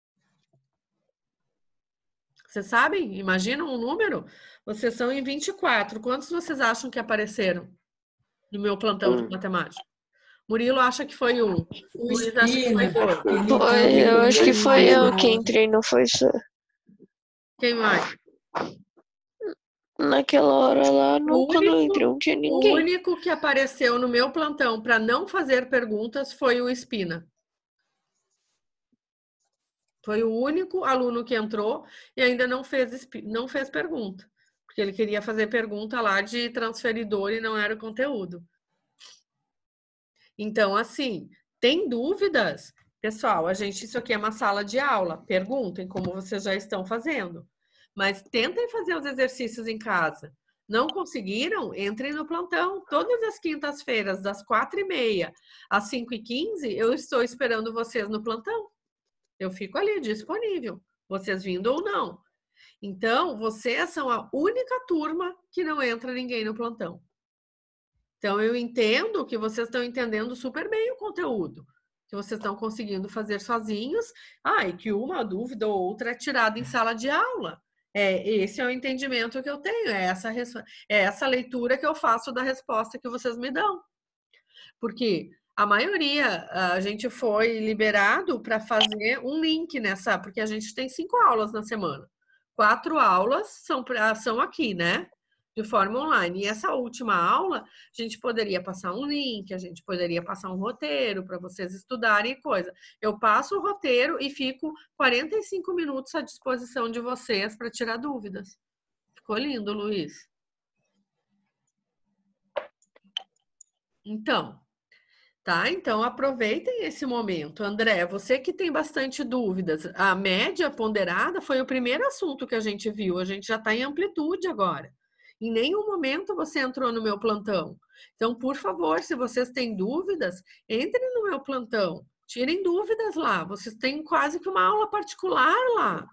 Vocês sabem? Imaginam um número? Vocês são em 24. Quantos vocês acham que apareceram no meu plantão de matemática? Murilo acha que foi um. O Luiz acha que foi Espina, dois. Eu acho que foi eu que entrei, não foi só. Quem mais? Naquela hora lá, não, quando eu entrei, não tinha O ninguém. único que apareceu no meu plantão para não fazer perguntas foi o Espina. Foi o único aluno que entrou e ainda não fez pergunta. Porque ele queria fazer pergunta lá de transferidor e não era o conteúdo. Então, assim, tem dúvidas? Pessoal, isso aqui é uma sala de aula. Perguntem como vocês já estão fazendo. Mas tentem fazer os exercícios em casa. Não conseguiram? Entrem no plantão. Todas as quintas-feiras, das 4h30 às 5h15, eu estou esperando vocês no plantão. Eu fico ali disponível, vocês vindo ou não. Então, vocês são a única turma que não entra ninguém no plantão. Então, eu entendo que vocês estão entendendo super bem o conteúdo, que vocês estão conseguindo fazer sozinhos, e que uma dúvida ou outra é tirada em sala de aula. Esse é o entendimento que eu tenho, é essa leitura que eu faço da resposta que vocês me dão. Porque a maioria, a gente foi liberado para fazer um link porque a gente tem 5 aulas na semana. 4 aulas são aqui, né? De forma online. E essa última aula, a gente poderia passar um link, a gente poderia passar um roteiro para vocês estudarem e coisa. Eu passo o roteiro e fico 45 minutos à disposição de vocês para tirar dúvidas. Ficou lindo, Luiz? Então, tá? Então, aproveitem esse momento. André, você que tem bastante dúvidas, a média ponderada foi o primeiro assunto que a gente viu. A gente já está em amplitude agora. Em nenhum momento você entrou no meu plantão. Então, por favor, se vocês têm dúvidas, entrem no meu plantão. Tirem dúvidas lá. Vocês têm quase que uma aula particular lá.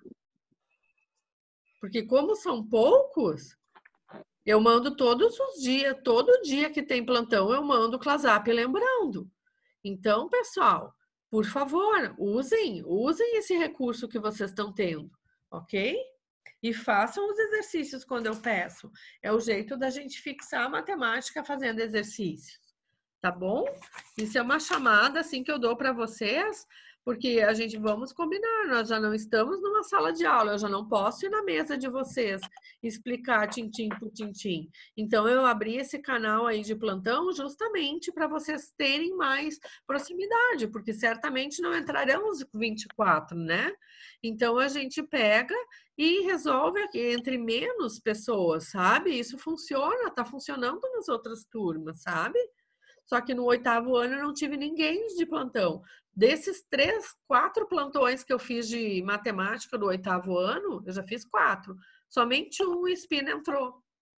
Porque como são poucos, eu mando todos os dias, todo dia que tem plantão, eu mando o ClassUp lembrando. Então, pessoal, por favor, usem esse recurso que vocês estão tendo, ok? E façam os exercícios quando eu peço. É o jeito da gente fixar a matemática fazendo exercícios, tá bom? Isso é uma chamada, assim, que eu dou para vocês, porque a gente, vamos combinar, nós já não estamos numa sala de aula, eu já não posso ir na mesa de vocês explicar tintim por tintim. Então, eu abri esse canal aí de plantão justamente para vocês terem mais proximidade, porque certamente não entrarão os 24, né? Então, a gente pega e resolve aqui entre menos pessoas, sabe? Isso funciona, tá funcionando nas outras turmas, sabe? Só que no 8º ano eu não tive ninguém de plantão. Desses 3, 4 plantões que eu fiz de matemática do 8º ano, eu já fiz 4. Somente um Espina entrou.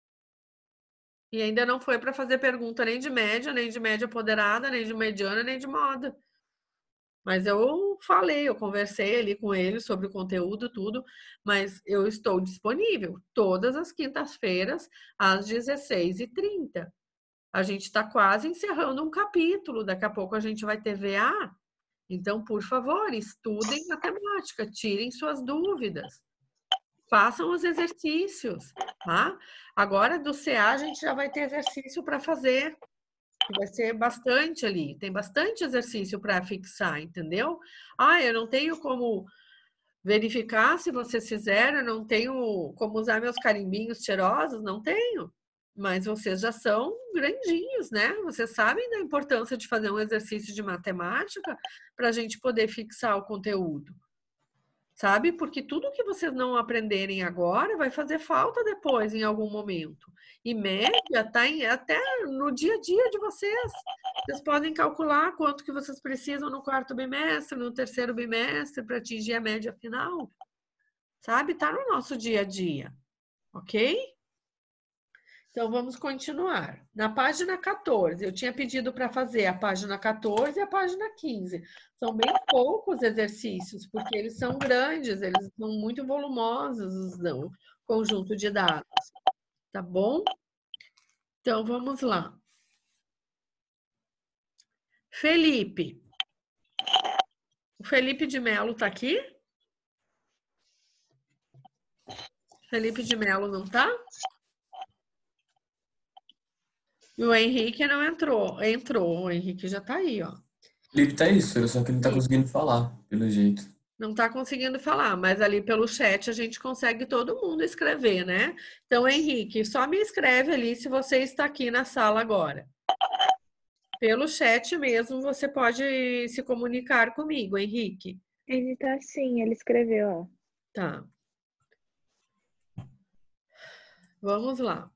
E ainda não foi para fazer pergunta nem de média ponderada, nem de mediana, nem de moda. Mas eu falei, eu conversei ali com ele sobre o conteúdo, tudo, mas eu estou disponível todas as quintas-feiras, às 16h30. A gente está quase encerrando um capítulo, daqui a pouco a gente vai ter VA. Então, por favor, estudem matemática, tirem suas dúvidas, façam os exercícios, tá? Agora, do CA, a gente já vai ter exercício para fazer. Vai ser bastante ali, tem bastante exercício para fixar, entendeu? Eu não tenho como verificar se vocês fizeram, eu não tenho como usar meus carimbinhos cheirosos, não tenho. Mas vocês já são grandinhos, né? Vocês sabem da importância de fazer um exercício de matemática para a gente poder fixar o conteúdo. Sabe? Porque tudo que vocês não aprenderem agora vai fazer falta depois, em algum momento. E média está até no dia a dia de vocês. Vocês podem calcular quanto que vocês precisam no 4º bimestre, no 3º bimestre, para atingir a média final. Sabe? Está no nosso dia a dia. Ok? Então, vamos continuar. Na página 14, eu tinha pedido para fazer a página 14 e a página 15. São bem poucos exercícios, porque eles são grandes, eles são muito volumosos, o conjunto de dados. Tá bom? Então, vamos lá. Felipe. O Felipe de Mello está aqui? Felipe de Mello não está? E o Henrique não entrou. Entrou, o Henrique já está aí, ó. Felipe tá isso, só que ele não tá conseguindo falar, pelo jeito. Não está conseguindo falar, mas ali pelo chat a gente consegue todo mundo escrever, né? Então, Henrique, só me escreve ali se você está aqui na sala agora. Pelo chat mesmo você pode se comunicar comigo, Henrique. Ele tá sim, ele escreveu, ó. Tá. Vamos lá.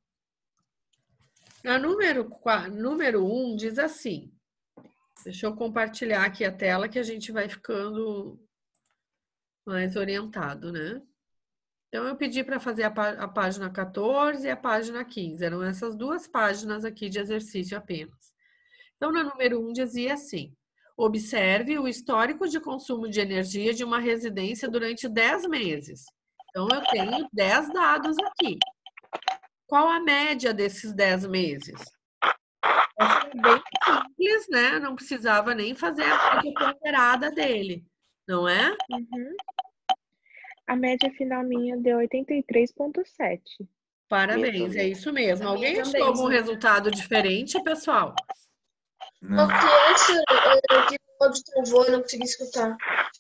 A número 1 diz assim. Deixa eu compartilhar aqui a tela que a gente vai ficando mais orientado, né? Então, eu pedi para fazer a página 14 e a página 15. Eram essas duas páginas aqui de exercício apenas. Então, no número 1 dizia assim: observe o histórico de consumo de energia de uma residência durante 10 meses. Então, eu tenho 10 dados aqui. Qual a média desses 10 meses? Essa é bem simples, né? Não precisava nem fazer a média ponderada dele, não é? Uhum. A média final minha deu 83,7. Parabéns, é isso mesmo. A minha Alguém achou também, algum sim. resultado diferente, pessoal? Não. O que é, senhora? Que o áudio travou e não consegui escutar.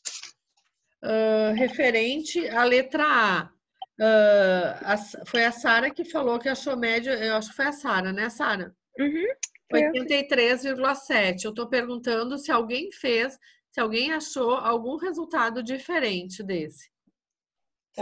Referente à letra A. Foi a Sara que falou que achou média, eu acho que foi a Sara, né, Sara? Uhum. Foi eu. 83,7. Eu estou perguntando se alguém fez, se alguém achou algum resultado diferente desse. Tá.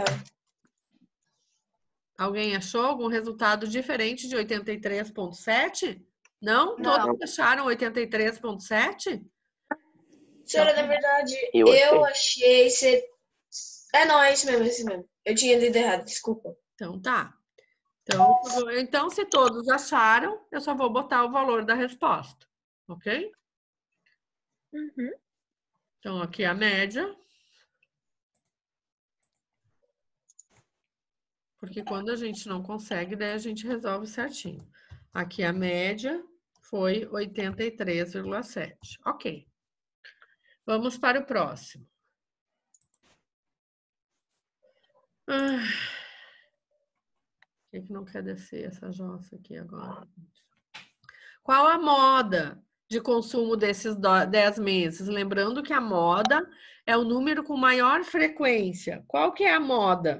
Alguém achou algum resultado diferente de 83,7? Não? Não. Todos acharam 83,7? Senhora, na verdade, Eu eu achei ser. Não, é isso mesmo, é isso mesmo. Eu tinha lido errado, desculpa. Então tá. Então, se todos acharam, eu só vou botar o valor da resposta, ok? Uhum. Então, aqui a média. Porque quando a gente não consegue, daí a gente resolve certinho. Aqui a média foi 83,7. Ok. Vamos para o próximo. Por que não quer descer essa jossa aqui agora? Qual a moda de consumo desses 10 meses? Lembrando que a moda é o número com maior frequência. Qual que é a moda?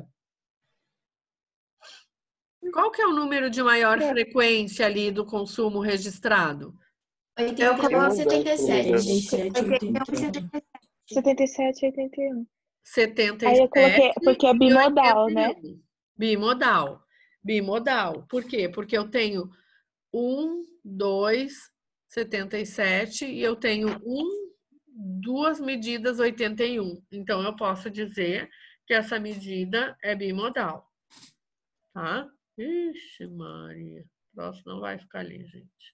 Qual que é o número de maior frequência ali do consumo registrado? 81 e 77. 87, 81. 77, 81. 77 Aí eu coloquei, porque é e bimodal, 81. né? Bimodal. Bimodal. Por quê? Porque eu tenho 1, 2, 77 e eu tenho 2 medidas 81. Então, eu posso dizer que essa medida é bimodal. Tá? Ixi, Maria. O próximo não vai ficar ali, gente.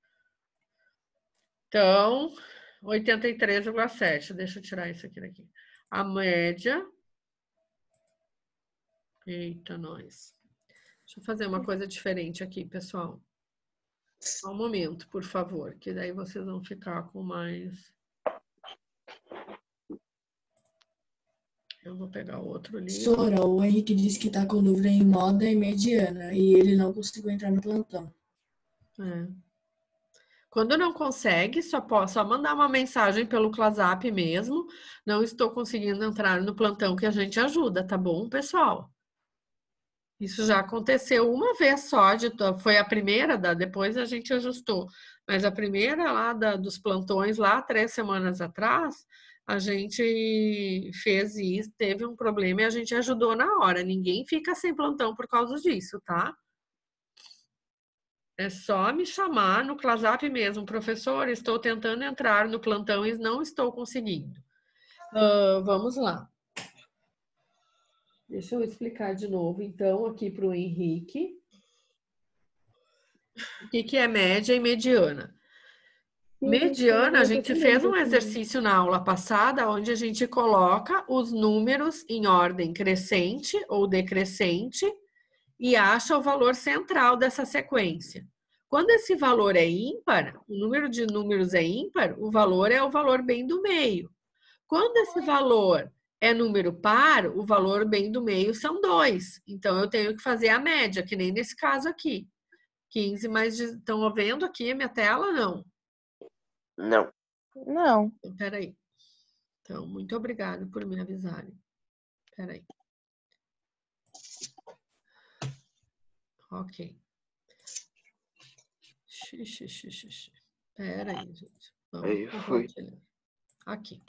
Então, 83,7. Deixa eu tirar isso aqui daqui. A média... Eita, nós. Deixa eu fazer uma coisa diferente aqui, pessoal. Só um momento, por favor, que daí vocês vão ficar com mais... Eu vou pegar outro livro. Sora, o Henrique disse que tá com dúvida em moda e mediana e ele não conseguiu entrar no plantão. Quando não consegue, só mandar uma mensagem pelo WhatsApp mesmo. Não estou conseguindo entrar no plantão que a gente ajuda, tá bom, pessoal? Isso já aconteceu uma vez só, foi a primeira, depois a gente ajustou. Mas a primeira lá dos plantões, lá 3 semanas atrás, a gente fez isso, teve um problema e a gente ajudou na hora. Ninguém fica sem plantão por causa disso, tá? É só me chamar no WhatsApp mesmo. Professor, estou tentando entrar no plantão e não estou conseguindo. Vamos lá. Deixa eu explicar de novo, então, aqui para o Henrique. O que é média e mediana? Mediana, a gente fez um exercício na aula passada, onde a gente coloca os números em ordem crescente ou decrescente e acha o valor central dessa sequência. Quando esse valor é ímpar, o número de números é ímpar, o valor é o valor bem do meio. Quando esse valor é número par, o valor bem do meio são 2. Então, eu tenho que fazer a média, que nem nesse caso aqui. 15 mais... Estão vendo aqui a minha tela? Não. Não. Não. Espera aí. Então, muito obrigada por me avisarem. Espera aí. Ok. Espera aí, gente. Vamos compartilhar. Aqui.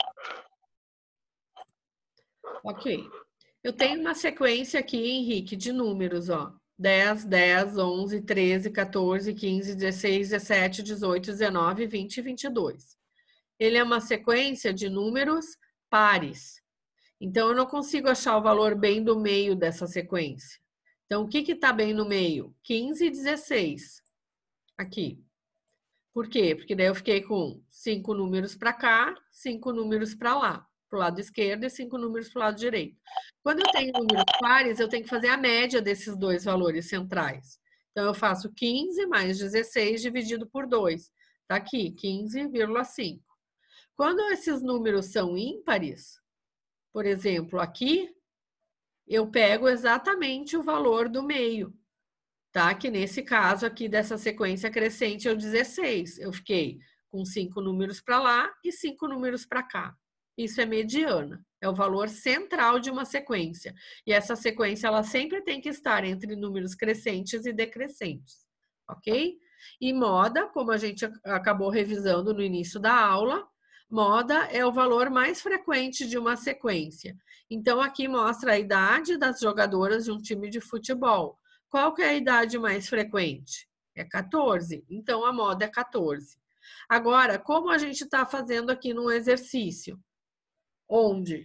Ok. Eu tenho uma sequência aqui, Henrique, de números, ó. 10, 10, 11, 13, 14, 15, 16, 17, 18, 19, 20 e 22. Ele é uma sequência de números pares. Então, eu não consigo achar o valor bem do meio dessa sequência. Então, o que está bem no meio? 15 e 16. Aqui. Por quê? Porque daí eu fiquei com 5 números para cá, 5 números para lá, para o lado esquerdo e 5 números para o lado direito. Quando eu tenho números pares, eu tenho que fazer a média desses dois valores centrais. Então, eu faço 15 mais 16 dividido por 2. Está aqui, 15,5. Quando esses números são ímpares, por exemplo, aqui, eu pego exatamente o valor do meio. Tá? Que nesse caso aqui dessa sequência crescente é o 16. Eu fiquei com 5 números para lá e 5 números para cá. Isso é mediana. É o valor central de uma sequência. E essa sequência, ela sempre tem que estar entre números crescentes e decrescentes. Ok? E moda, como a gente acabou revisando no início da aula, moda é o valor mais frequente de uma sequência. Então, aqui mostra a idade das jogadoras de um time de futebol. Qual que é a idade mais frequente? É 14. Então, a moda é 14. Agora, como a gente está fazendo aqui num exercício, onde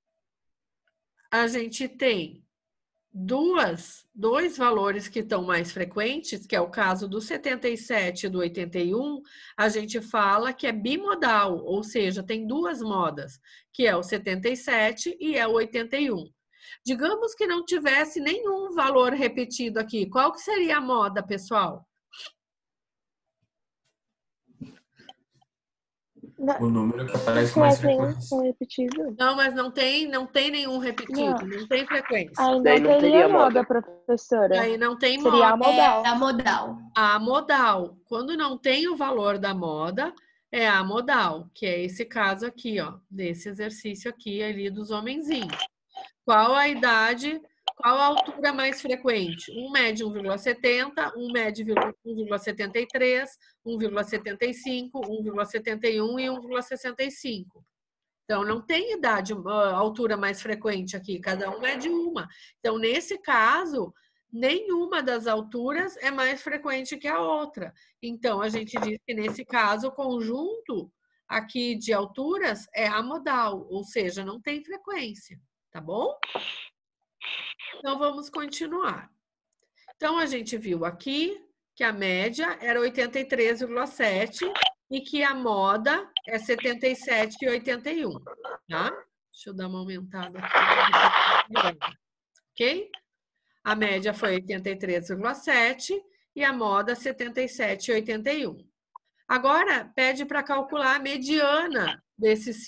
a gente tem dois valores que estão mais frequentes, que é o caso do 77 e do 81, a gente fala que é bimodal, ou seja, tem duas modas, que é o 77 e é o 81. Digamos que não tivesse nenhum valor repetido aqui. Qual que seria a moda, pessoal? O número que aparece mais frequência. Repetido. Não, mas não tem nenhum repetido, não tem frequência. Aí não teria moda, professora. Aí não tem moda. Seria a modal. É a modal. A modal. Quando não tem o valor da moda, é a modal, que é esse caso aqui, ó, desse exercício aqui ali dos homenzinhos. Qual a idade, qual a altura mais frequente? Um mede 1,70, um mede 1,73, 1,75, 1,71 e 1,65. Então, não tem idade, altura mais frequente aqui, cada um mede uma. Então, nesse caso, nenhuma das alturas é mais frequente que a outra. Então, a gente diz que nesse caso, o conjunto aqui de alturas é amodal, ou seja, não tem frequência. Tá bom? Então, vamos continuar. Então, a gente viu aqui que a média era 83,7 e que a moda é 77,81, tá? Deixa eu dar uma aumentada aqui. Ok? A média foi 83,7 e a moda 77,81. Agora, pede para calcular a mediana desses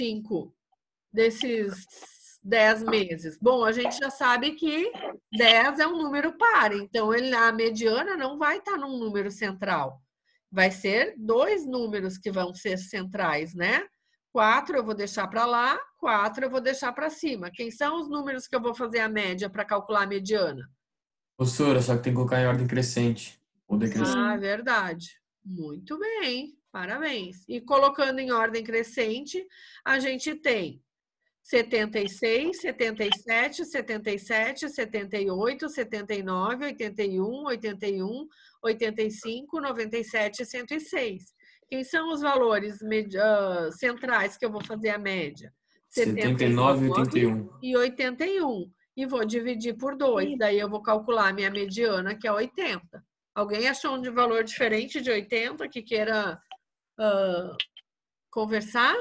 10 meses. Bom, a gente já sabe que 10 é um número par, então a mediana não vai estar num número central. Vai ser 2 números que vão ser centrais, né? 4 eu vou deixar para lá, 4 eu vou deixar para cima. Quem são os números que eu vou fazer a média para calcular a mediana? Professora, só que tem que colocar em ordem crescente ou decrescente. Ah, verdade. Muito bem, parabéns. E colocando em ordem crescente, a gente tem 76, 77, 77, 78, 79, 81, 81, 85, 97 e 106. Quem são os valores centrais que eu vou fazer a média? 79 e 81. E 81. E vou dividir por 2. Daí eu vou calcular a minha mediana, que é 80. Alguém achou um de valor diferente de 80 que queira conversar?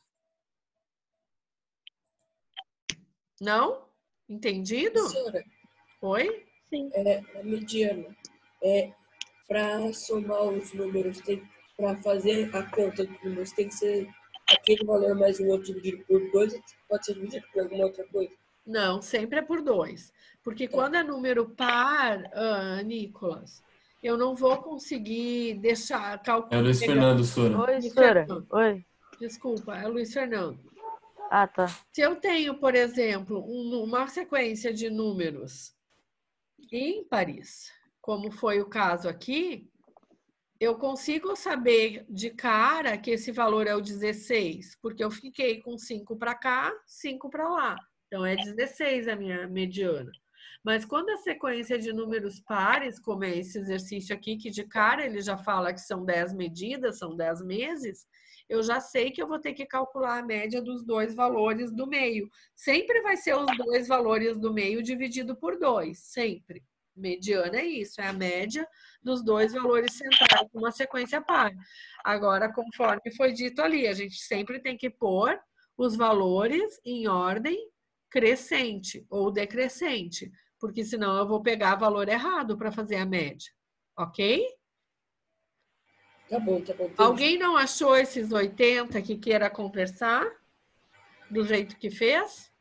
Não? Entendido? Professora, Oi? a mediana. Para somar os números, para fazer a conta dos números, tem que ser aquele valor mais o outro dividido por 2, pode ser dividido por alguma outra coisa? Não, sempre é por 2. Porque quando é número par, Nicolas, eu não vou conseguir deixar calcular. É o Luiz Fernando, Sora. Oi, Sora. Oi. Desculpa, é o Luiz Fernando. Ah, tá. Se eu tenho, por exemplo, uma sequência de números ímpares, como foi o caso aqui, eu consigo saber de cara que esse valor é o 16, porque eu fiquei com 5 para cá, 5 para lá. Então, é 16 a minha mediana. Mas quando a sequência de números pares, como é esse exercício aqui, que de cara ele já fala que são 10 medidas, são 10 meses, eu já sei que eu vou ter que calcular a média dos 2 valores do meio. Sempre vai ser os 2 valores do meio dividido por 2, sempre. Mediana é isso, é a média dos 2 valores centrais de uma sequência par. Agora, conforme foi dito ali, a gente sempre tem que pôr os valores em ordem crescente ou decrescente, porque senão eu vou pegar valor errado para fazer a média, ok? Tá bom, entendi. Alguém não achou esses 80 que queira conversar do jeito que fez?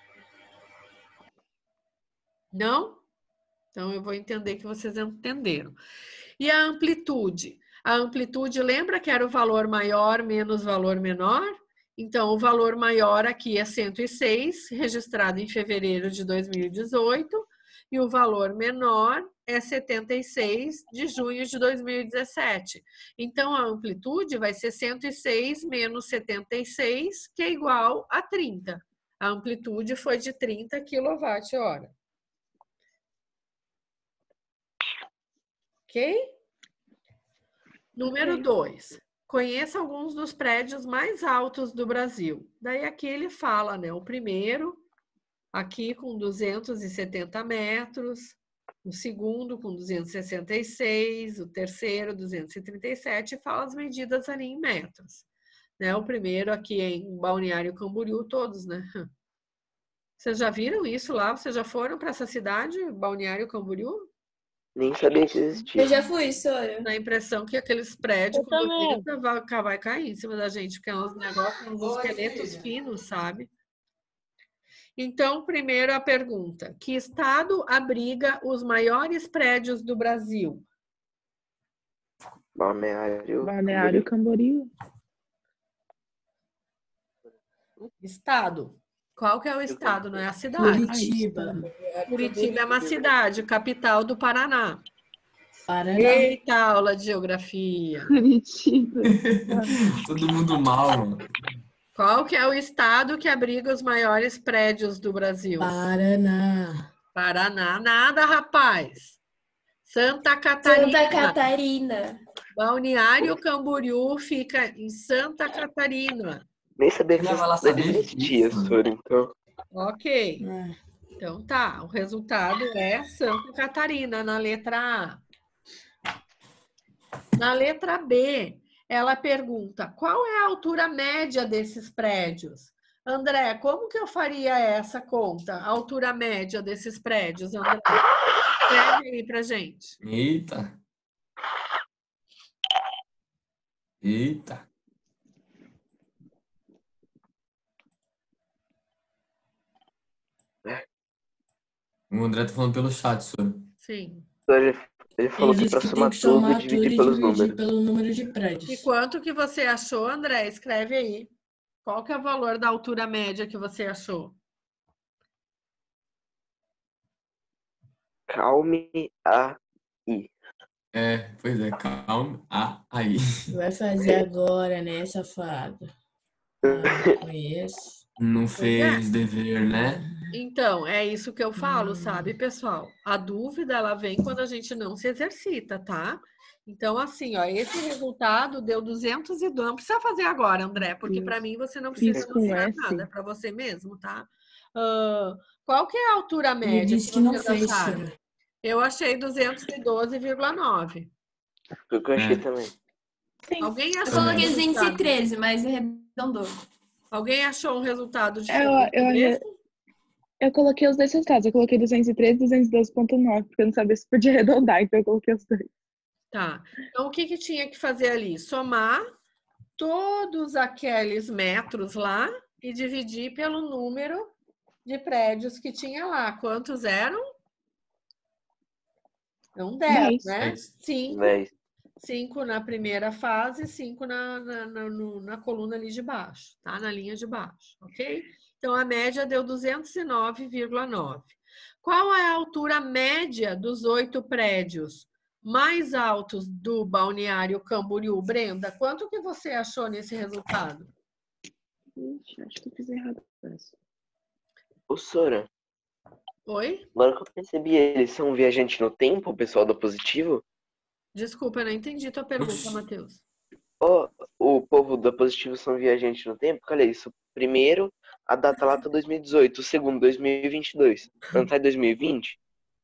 Não? Então, eu vou entender que vocês entenderam. E a amplitude? A amplitude, lembra que era o valor maior menos valor menor? Então, o valor maior aqui é 106, registrado em fevereiro de 2018, e o valor menor é 76, de junho de 2017. Então, a amplitude vai ser 106 menos 76, que é igual a 30. A amplitude foi de 30 kWh. Ok? Número 2. Conheça alguns dos prédios mais altos do Brasil. Daí aqui ele fala, né? O primeiro, aqui com 270 metros, o segundo com 266, o terceiro 237, e fala as medidas ali em metros. Né? O primeiro aqui é em Balneário Camboriú, todos, né? Vocês já viram isso lá? Vocês já foram para essa cidade, Balneário Camboriú? Nem sabia que existia. Eu já fui, Sora. Dá a impressão que aqueles prédios, quando vai cair em cima da gente, porque é uns negócios, uns esqueletos finos, sabe? Então, primeiro a pergunta: que estado abriga os maiores prédios do Brasil? Balneário Camboriú. Estado. Qual que é o estado? Não é a cidade. Curitiba. Curitiba é uma cidade, capital do Paraná. Paraná. Eita, aula de geografia. Curitiba. Todo mundo mal, mano. Qual que é o estado que abriga os maiores prédios do Brasil? Paraná. Paraná, nada, rapaz. Santa Catarina. Santa Catarina. Balneário Camboriú fica em Santa Catarina. Nem sabia que Ela isso sabia existia, disso. Sora, então. Ok. Então tá, o resultado é Santa Catarina na letra A. Na letra B, ela pergunta: qual é a altura média desses prédios? André, como que eu faria essa conta? A altura média desses prédios, André? Escreve aí pra gente. Eita. Eita. O André tá falando pelo chat, Sora. Sim. Ele falou Ele que disse pra que tem somar que tudo somar e tudo e dividir pelos dividir números. pelo número de prédios. E quanto que você achou, André? Escreve aí. Qual que é o valor da altura média que você achou? Calme aí. É, pois é, calma. Aí. Vai fazer agora, né, safado? Ah, conheço. Não fez dever, né? Então, é isso que eu falo, sabe, pessoal? A dúvida, ela vem quando a gente não se exercita, tá? Então, assim, ó, esse resultado deu 202. Não precisa fazer agora, André, porque para mim você não precisa Isso com mostrar S. nada, é para você mesmo, tá? Qual que é a altura Ele média disse que não vocês fez, acharam? Sora. Eu achei 212,9. Foi o que eu achei também. Alguém Eu achou coloquei um resultado? 213, mas arredondou. Alguém achou um resultado diferente? Eu coloquei os dois resultados. Eu coloquei 213 e 212,9, porque eu não sabia se podia arredondar, então eu coloquei os dois. Tá. Então, o que tinha que fazer ali? Somar todos aqueles metros lá e dividir pelo número de prédios que tinha lá. Quantos eram? Não 10, né? 5. 10. 5 na primeira fase, 5 na coluna ali de baixo, tá? Na linha de baixo, ok? Então, a média deu 209,9. Qual é a altura média dos 8 prédios mais altos do Balneário Camboriú? Brenda, quanto que você achou nesse resultado? Ixi, acho que eu fiz errado. Ô, Sora, Oi? agora que eu percebi, eles são viajantes no tempo, o pessoal do Positivo? Desculpa, eu não entendi tua pergunta, Matheus. Ó, o povo do Positivo são viajantes no tempo? Olha isso. Primeiro, a data lá tá 2018. O segundo, 2022. Não tá em 2020?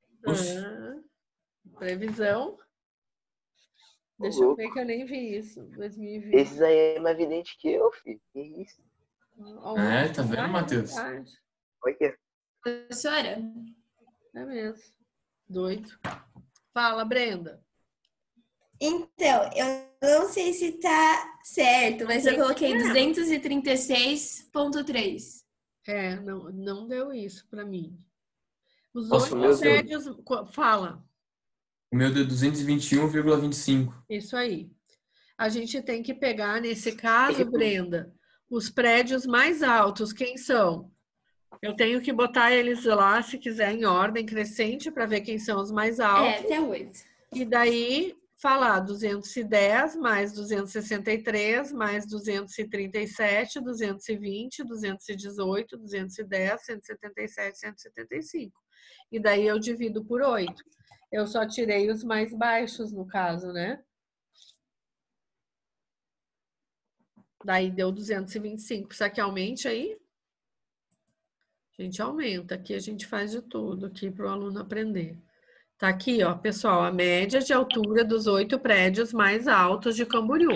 Previsão. Deixa eu ver que eu nem vi isso. 2020. Esses aí é mais evidente que eu, filho. Que isso? Tá vendo, Matheus? Olha. Professora? É mesmo. Doido. Fala, Brenda. Então, eu não sei se tá certo, mas eu coloquei 236,3. Não deu isso pra mim. Os Nossa, 8 prédios... Fala. O meu deu 221,25. Isso aí. A gente tem que pegar, nesse caso, Brenda, os prédios mais altos. Quem são? Eu tenho que botar eles lá, se quiser, em ordem crescente, para ver quem são os mais altos. Até 8. E daí, falar 210, mais 263, mais 237, 220, 218, 210, 177, 175. E daí eu divido por 8. Eu só tirei os mais baixos, no caso, né? Daí deu 225. Será que aumente aí? A gente aumenta. Aqui a gente faz de tudo aqui para o aluno aprender. Tá aqui, ó, pessoal, a média de altura dos 8 prédios mais altos de Camboriú.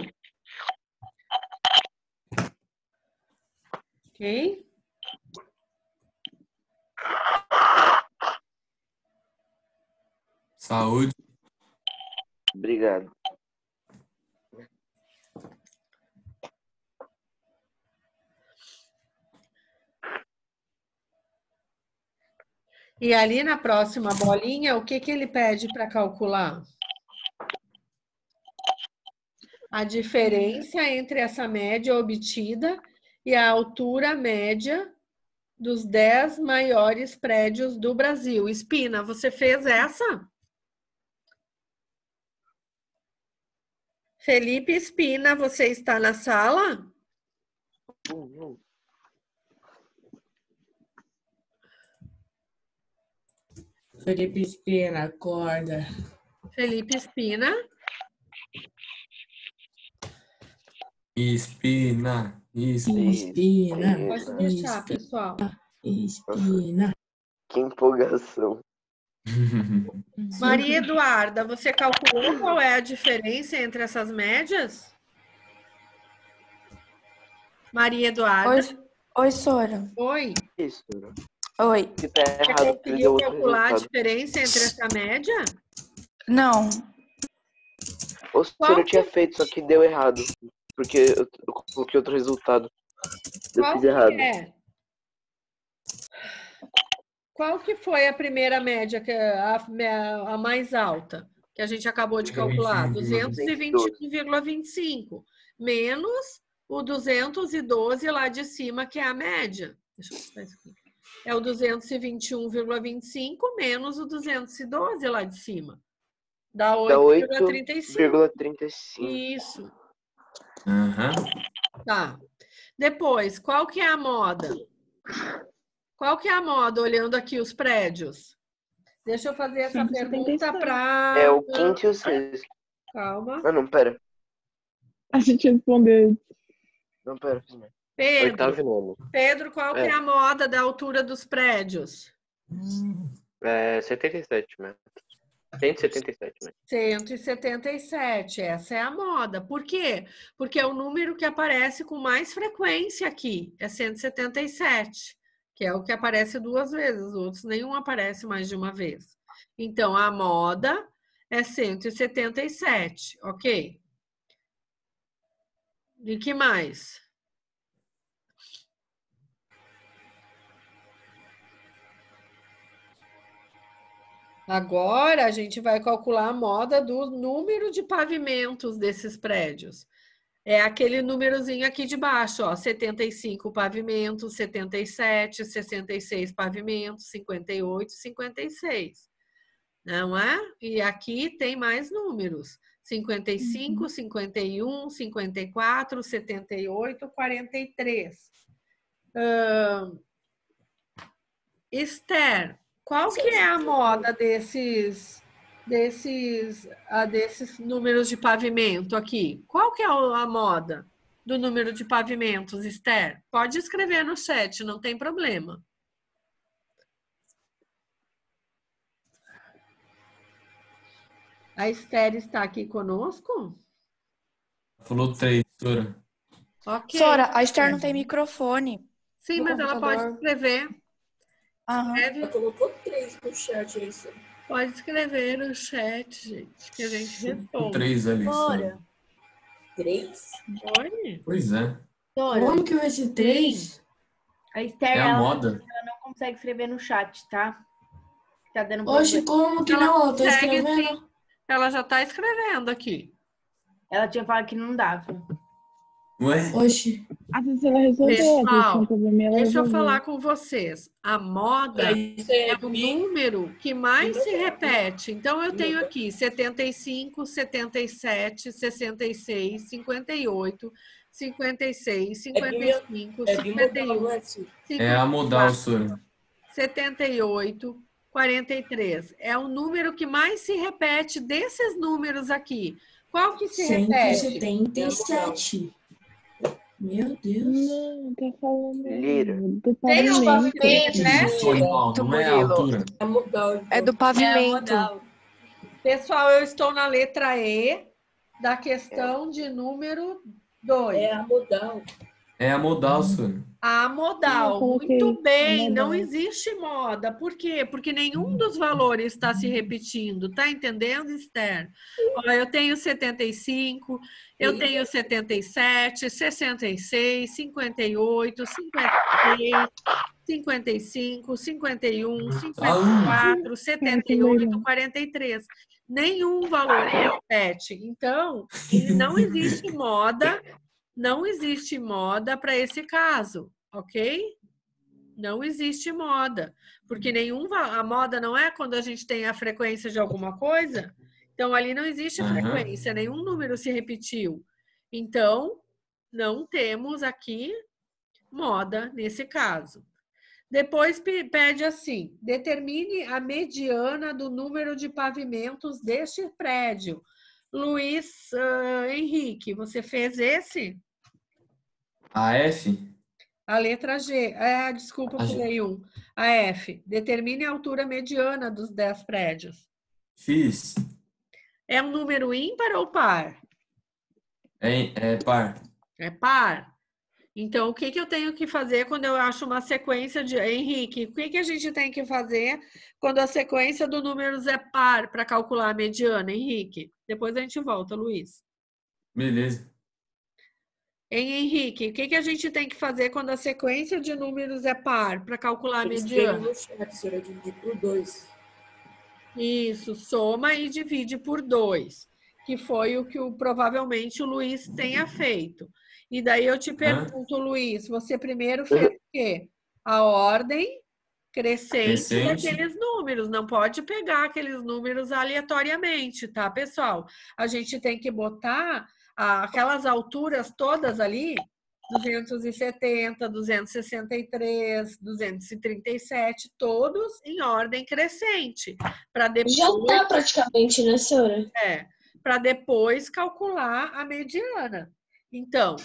Ok? Saúde. Obrigado. E ali na próxima bolinha, o que ele pede para calcular? A diferença entre essa média obtida e a altura média dos 10 maiores prédios do Brasil. Espina, você fez essa? Felipe Espina, você está na sala? Felipe Espina, acorda. Felipe Espina. Espina. Pode deixar, pessoal. Espina. Que empolgação. Maria Eduarda, você calculou qual é a diferença entre essas médias? Maria Eduarda. Oi, Sora. Oi. Isso. Oi. Que tá Você errado, conseguiu calcular a diferença entre essa média? Não. Ou se eu tinha feito, só que deu errado. Porque eu coloquei outro resultado. Eu fiz errado. Qual que foi a primeira média, que é a mais alta, que a gente acabou de calcular? 221,25. Menos o 212 lá de cima, que é a média. Deixa eu botar isso aqui. É o 221,25 menos o 212 lá de cima. Dá 8,35. Isso. Tá. Depois, qual que é a moda? Qual que é a moda, olhando aqui os prédios? Deixa eu fazer essa pergunta para... É o quinto e o sexto. Calma. Ah, não, pera. A gente respondeu. Não, pera. Pedro, qual que é a moda da altura dos prédios? 77 metros. 177 metros. 177, essa é a moda. Por quê? Porque é o número que aparece com mais frequência aqui, é 177, que é o que aparece 2 vezes, os outros nenhum aparece mais de uma vez. Então, a moda é 177, ok? E que mais? Agora a gente vai calcular a moda do número de pavimentos desses prédios. É aquele númerozinho aqui de baixo, ó, 75 pavimentos, 77, 66 pavimentos, 58, 56. Não é? E aqui tem mais números. 55, 51, 54, 78, 43. Esther, qual que é a moda desses números de pavimento aqui? Qual que é a moda do número de pavimentos, Esther? Pode escrever no chat, não tem problema. A Esther está aqui conosco? Falou 3, Sora. Ok. Sora, a Esther não tem microfone. Sim, mas ela pode escrever. Escreve. Ela colocou 3 no chat aí, Sora. Pode escrever no chat, gente, que a gente responde. 3 ali, Sora. 3? Pode? Pois é. Como que vai ser 3? A Esther, É a ela moda. não consegue escrever no chat, tá? Tá dando Oxe, como que não? Ela tá consegue, escrevendo. sim. Ela já tá escrevendo aqui. Ela tinha falado que não dava. Ué? Oxe. Às vezes ela resolveu, Pessoal, deixa eu resolveu. falar com vocês. A moda é o número que mais se repete. Então, eu tenho aqui 75, 77, 66, 58, 56, 55, 51, 54, É a modal, Sora. 78, 43. É o número que mais se repete desses números aqui. Qual que se repete? 177. Meu Deus. Não, tá falando do Tem o pavimento. pavimento, né? Não é a altura. É do pavimento. Pessoal, eu estou na letra E da questão de número 2. É a modal. É a modal, Sora. A modal, Eu coloquei muito bem, a modal. não existe moda. Por quê? Porque nenhum dos valores está se repetindo. Tá entendendo, Esther? Ó, eu tenho 75, eu tenho 77, 66, 58, 56, 55, 51, 54, 78, 43. Nenhum valor repete. Então, não existe moda. Não existe moda para esse caso, ok? Não existe moda, porque a moda não é quando a gente tem a frequência de alguma coisa, então ali não existe frequência, nenhum número se repetiu. Então, não temos aqui moda nesse caso. Depois pede assim, determine a mediana do número de pavimentos deste prédio. Luiz Henrique, você fez esse? A F? A letra G. Desculpa, pulei um. A F. Determine a altura mediana dos 10 prédios. Fiz. É um número ímpar ou par? É par. É par. Então, o que eu tenho que fazer quando eu acho uma sequência de... Henrique, o que a gente tem que fazer quando a sequência do números é par para calcular a mediana, Henrique? Depois a gente volta, Luiz. Beleza. Henrique, o que a gente tem que fazer quando a sequência de números é par para calcular a mediana? Será dividir por 2. Isso, soma e divide por 2, que foi o que provavelmente o Luiz tenha feito. E daí eu te pergunto, Luiz, você primeiro fez o quê? A ordem crescente daqueles números. Não pode pegar aqueles números aleatoriamente, tá, pessoal? A gente tem que botar aquelas alturas todas ali, 270, 263, 237, todos em ordem crescente. Depois, já está praticamente, né, senhora? Para depois calcular a mediana. Então,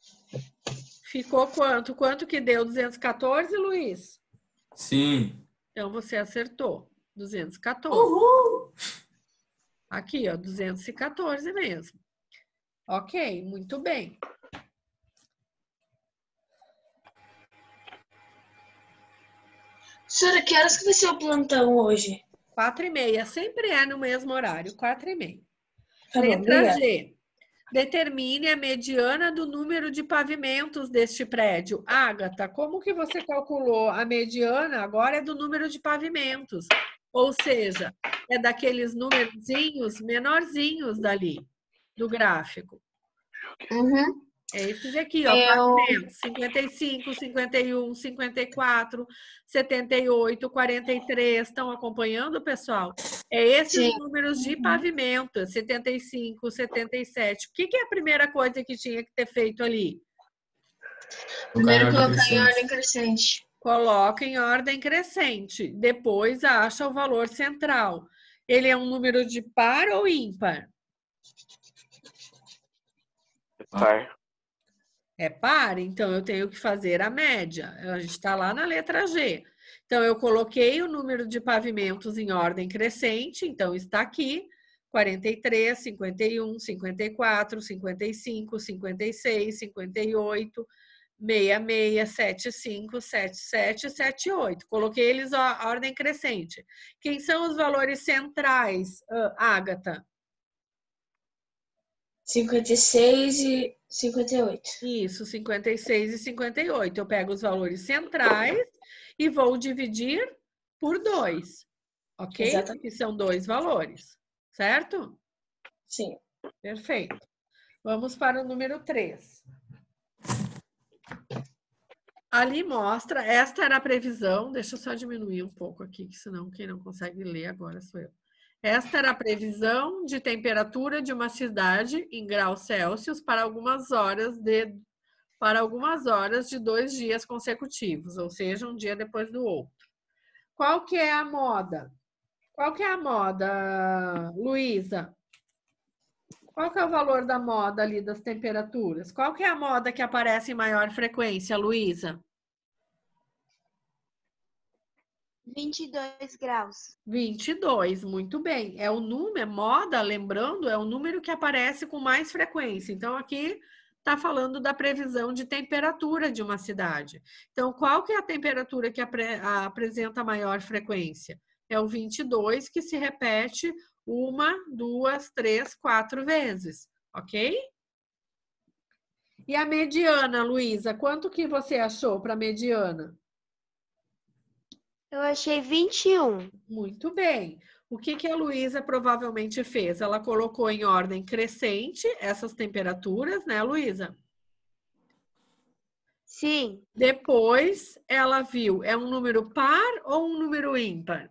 ficou quanto? Quanto que deu? 214, Luiz? Sim. Então, você acertou. 214. Uhul! Aqui, ó, 214 mesmo. Ok, muito bem. Professora, que horas que vai ser o plantão hoje? 4h30. Sempre é no mesmo horário, 4h30. Tá bom, Letra obrigada. G. Determine a mediana do número de pavimentos deste prédio. Agatha, como que você calculou a mediana? Agora é do número de pavimentos. Ou seja, é daqueles numerozinhos menorzinhos dali, do gráfico. Uhum. É esses aqui, ó, pavimentos. 55, 51, 54, 78, 43. Estão acompanhando, pessoal? É esses Sim. números de pavimento. 75, 77. O que é a primeira coisa que tinha que ter feito ali? Primeiro colocar em ordem crescente. Coloca em ordem crescente. Depois acha o valor central. Ele é um número de par ou ímpar? Par. É par, então eu tenho que fazer a média. A gente está lá na letra G. Então, eu coloquei o número de pavimentos em ordem crescente, então está aqui: 43, 51, 54, 55, 56, 58, 66, 75, 77, 78. Coloquei eles a ordem crescente. Quem são os valores centrais, Agatha? 56 e 58. Isso, 56 e 58. Eu pego os valores centrais e vou dividir por 2, ok? Exatamente. Que são 2 valores, certo? Sim. Perfeito. Vamos para o número 3. Ali mostra, esta era a previsão, deixa eu só diminuir um pouco aqui, que senão quem não consegue ler agora sou eu. Esta era a previsão de temperatura de uma cidade em graus Celsius para algumas horas de 2 dias consecutivos, ou seja, um dia depois do outro. Qual que é a moda? Qual que é a moda, Luísa? Qual que é o valor da moda ali das temperaturas? Qual que é a moda que aparece em maior frequência, Luísa? 22 graus. 22, muito bem. É o número, moda, lembrando, é o número que aparece com mais frequência. Então, aqui está falando da previsão de temperatura de uma cidade. Então, qual que é a temperatura que apresenta maior frequência? É o 22, que se repete 1, 2, 3, 4 vezes, ok? E a mediana, Luísa, quanto que você achou para a mediana? Eu achei 21. Muito bem. O que a Luísa provavelmente fez? Ela colocou em ordem crescente essas temperaturas, né, Luísa? Sim. Depois, ela viu, é um número par ou um número ímpar?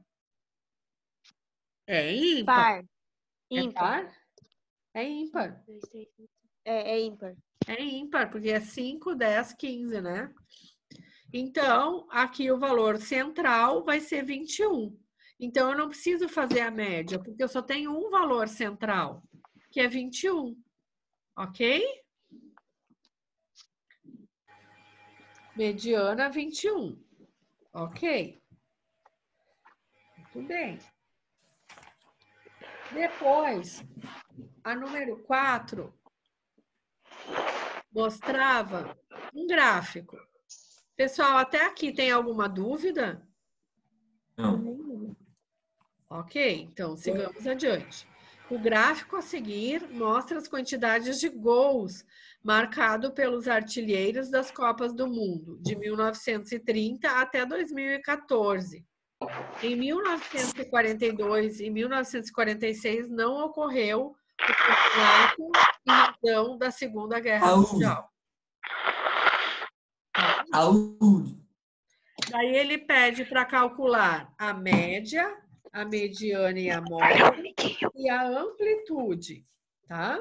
É ímpar. Par. Ímpar. É par? É ímpar. É ímpar. É ímpar, porque é 5, 10, 15, né? Então, aqui o valor central vai ser 21. Então, eu não preciso fazer a média, porque eu só tenho um valor central, que é 21. Ok? Mediana 21. Ok. Muito bem. Depois, a número 4 mostrava um gráfico. Pessoal, até aqui tem alguma dúvida? Não. Ok, então sigamos adiante. O gráfico a seguir mostra as quantidades de gols marcado pelos artilheiros das Copas do Mundo, de 1930 até 2014. Em 1942 e 1946 não ocorreu o campeonato em razão da Segunda Guerra Mundial. Saúde. Daí ele pede para calcular a média, a mediana e a módulo e a amplitude, tá?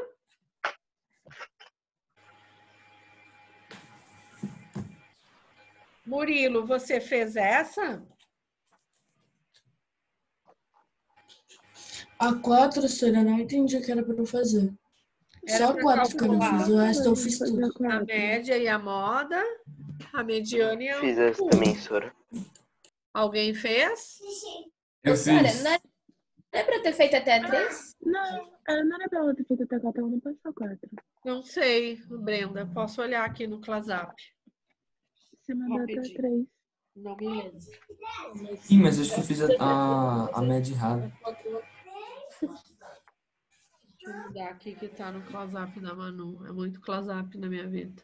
Murilo, você fez essa? A 4, Sônia, não entendi o que era para eu fazer. Era Só a 4 que eu não fiz, o resto eu fiz tudo. A média e a moda, a mediana e a Fiz essa amplitude. também, Sora. Alguém fez? Eu Professora, fiz. não é pra ter feito até a 3? Não era pra ela ter feito até 4, ela não passou 4. Não sei, Brenda. Posso olhar aqui no ClassUp. Você mandou até Rapidinho. 3. Não me lembro. Sim, mas acho que eu fiz a média errada. Deixa eu mudar aqui que tá no ClassUp da Manu. É muito ClassUp na minha vida.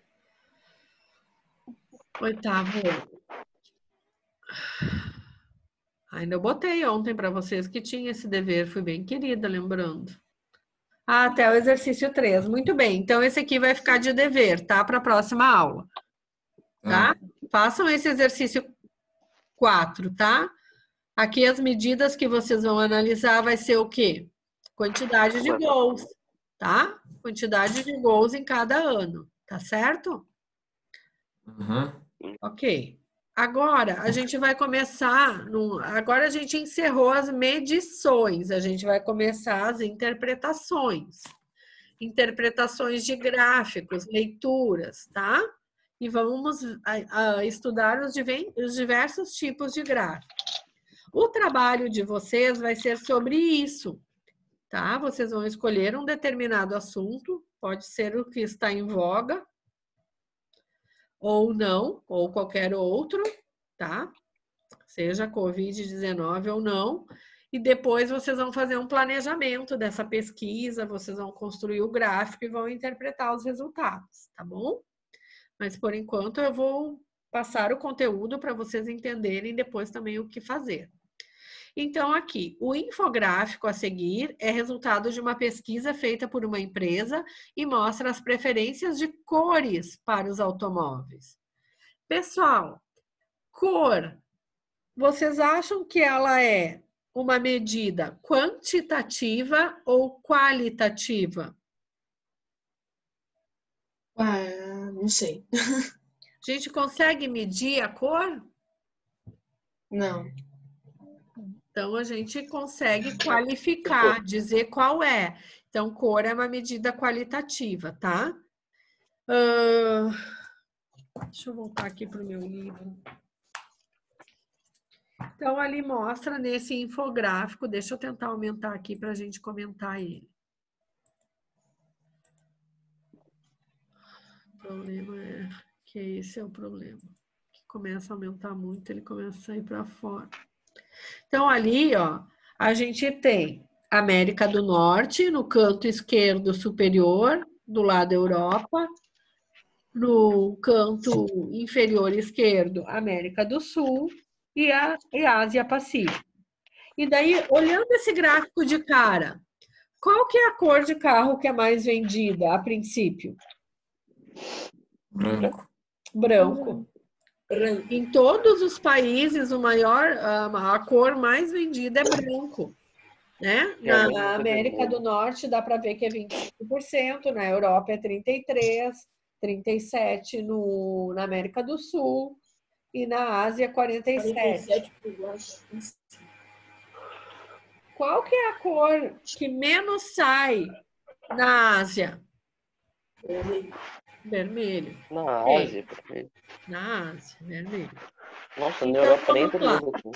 Oitavo. Ainda eu botei ontem para vocês que tinha esse dever. Fui bem querida, lembrando. Até o exercício 3. Muito bem. Então, esse aqui vai ficar de dever, tá? Para a próxima aula. Tá? Façam esse exercício 4, tá? Aqui as medidas que vocês vão analisar vai ser o quê? Quantidade de gols, tá? Quantidade de gols em cada ano, tá certo? Ok. Agora, a gente vai começar... Agora a gente encerrou as medições. A gente vai começar as interpretações. Interpretações de gráficos, leituras, tá? E vamos estudar os diversos tipos de gráficos. O trabalho de vocês vai ser sobre isso, tá? Vocês vão escolher um determinado assunto, pode ser o que está em voga, ou não, ou qualquer outro, tá? Seja Covid-19 ou não. E depois vocês vão fazer um planejamento dessa pesquisa, vocês vão construir o gráfico e vão interpretar os resultados, tá bom? Mas por enquanto eu vou passar o conteúdo para vocês entenderem depois também o que fazer. Então, aqui, o infográfico a seguir é resultado de uma pesquisa feita por uma empresa e mostra as preferências de cores para os automóveis. Pessoal, cor, vocês acham que ela é uma medida quantitativa ou qualitativa? Não sei. A gente consegue medir a cor? Não. Então, a gente consegue qualificar, dizer qual é. Então, cor é uma medida qualitativa, tá? Deixa eu voltar aqui para o meu livro. Então, ali mostra nesse infográfico, deixa eu tentar aumentar aqui para a gente comentar ele. O problema é que esse é o problema. Que começa a aumentar muito, ele começa a sair para fora. Então, ali, ó, a gente tem América do Norte, no canto esquerdo superior, do lado Europa. No canto inferior esquerdo, América do Sul e a Ásia Pacífico. E daí, olhando esse gráfico de cara, qual que é a cor de carro que é mais vendida a princípio? Branco. Branco. Em todos os países, a cor mais vendida é branco. Né? Na América do Norte dá para ver que é 25%, na Europa é 33%, 37% na América do Sul e na Ásia 47%. Qual que é a cor que menos sai na Ásia? Vermelho. Na Ásia, vermelho. Na Ásia, vermelho. Nossa, na Europa nem todo mundo aqui.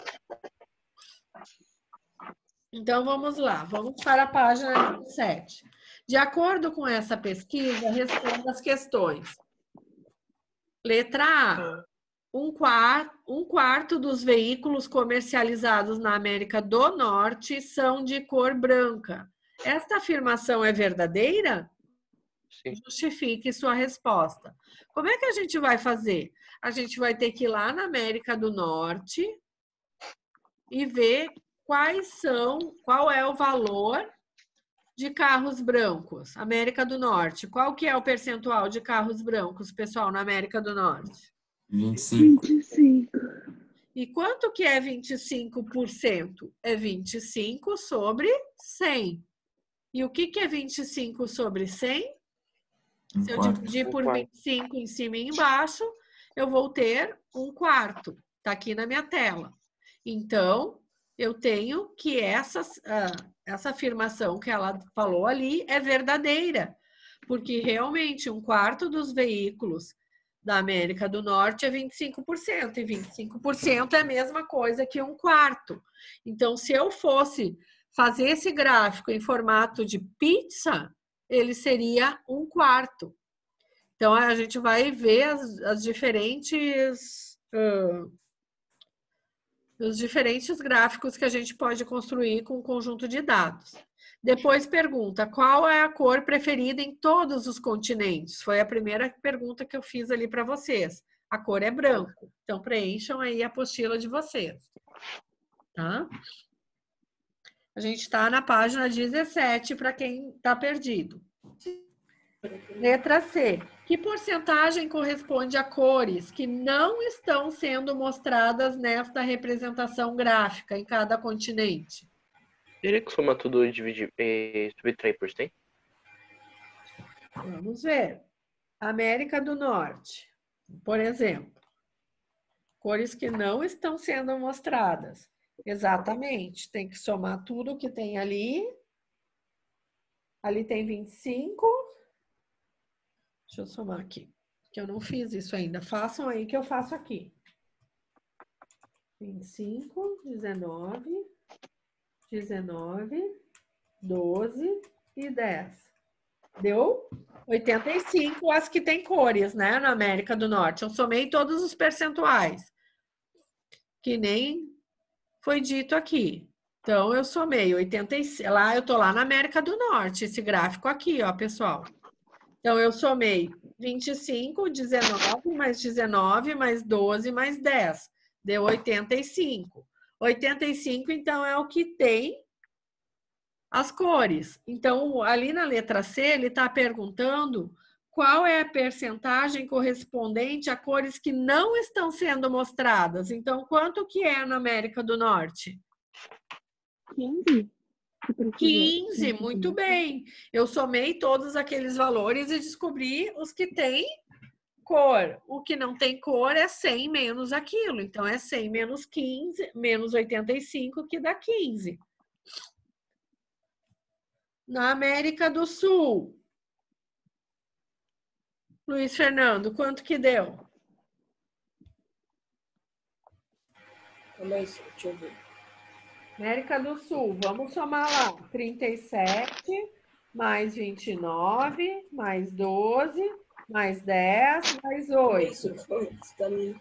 Então, vamos lá. Vamos para a página 7. De acordo com essa pesquisa, responda as questões. Letra A. Um quarto dos veículos comercializados na América do Norte são de cor branca. Esta afirmação é verdadeira? Sim. Justifique sua resposta. Como é que a gente vai fazer? A gente vai ter que ir lá na América do Norte e ver qual é o valor de carros brancos. América do Norte. Qual que é o percentual de carros brancos, pessoal, na América do Norte? 25. E quanto que é 25%? É 25 sobre 100. E o que é 25 sobre 100? Se eu dividir por 25 em cima e embaixo, eu vou ter 1/4. Está aqui na minha tela. Então, eu tenho que essa afirmação que ela falou ali é verdadeira. Porque realmente 1/4 dos veículos da América do Norte é 25%, e 25% é a mesma coisa que 1/4. Então, se eu fosse fazer esse gráfico em formato de pizza, ele seria 1/4. Então, a gente vai ver os diferentes gráficos que a gente pode construir com um conjunto de dados. Depois pergunta, qual é a cor preferida em todos os continentes? Foi a primeira pergunta que eu fiz ali para vocês. A cor é branco. Então, preencham aí a apostila de vocês. Tá? A gente está na página 17 para quem está perdido. Letra C. Que porcentagem corresponde a cores que não estão sendo mostradas nesta representação gráfica em cada continente? Teria que somar tudo e dividir e subtrair por 100? Vamos ver. América do Norte, por exemplo. Cores que não estão sendo mostradas. Exatamente. Tem que somar tudo que tem ali. Ali tem 25. Deixa eu somar aqui, que eu não fiz isso ainda. Façam aí que eu faço aqui. 25, 19, 12 e 10. Deu 85 as que tem cores, né, na América do Norte. Eu somei todos os percentuais, que nem foi dito aqui. Então, eu somei 85. Lá, eu tô lá na América do Norte, esse gráfico aqui, ó, pessoal. Então, eu somei 25, 19, mais 19, mais 12, mais 10. Deu 85. 85, então, é o que tem as cores. Então, ali na letra C, ele está perguntando qual é a percentagem correspondente a cores que não estão sendo mostradas. Então, quanto que é na América do Norte? 15. 15, muito bem. Eu somei todos aqueles valores e descobri os que têm cor. O que não tem cor é 100 menos aquilo. Então, é 100 menos 15, menos 85, que dá 15. Na América do Sul, Luiz Fernando, quanto que deu? Calma aí, deixa eu ver. América do Sul, vamos somar lá. 37, mais 29, mais 12, mais 10, mais 8. Isso, está ali.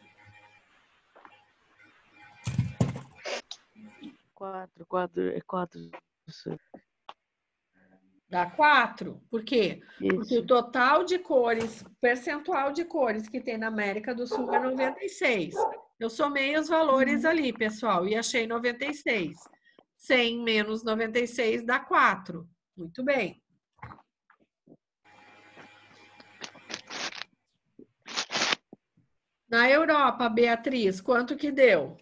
4. Dá 4. Por quê? Isso. Porque o total de cores, percentual de cores que tem na América do Sul é 96. Eu somei os valores ali, pessoal, e achei 96. 100 menos 96 dá 4. Muito bem. Na Europa, Beatriz, quanto que deu?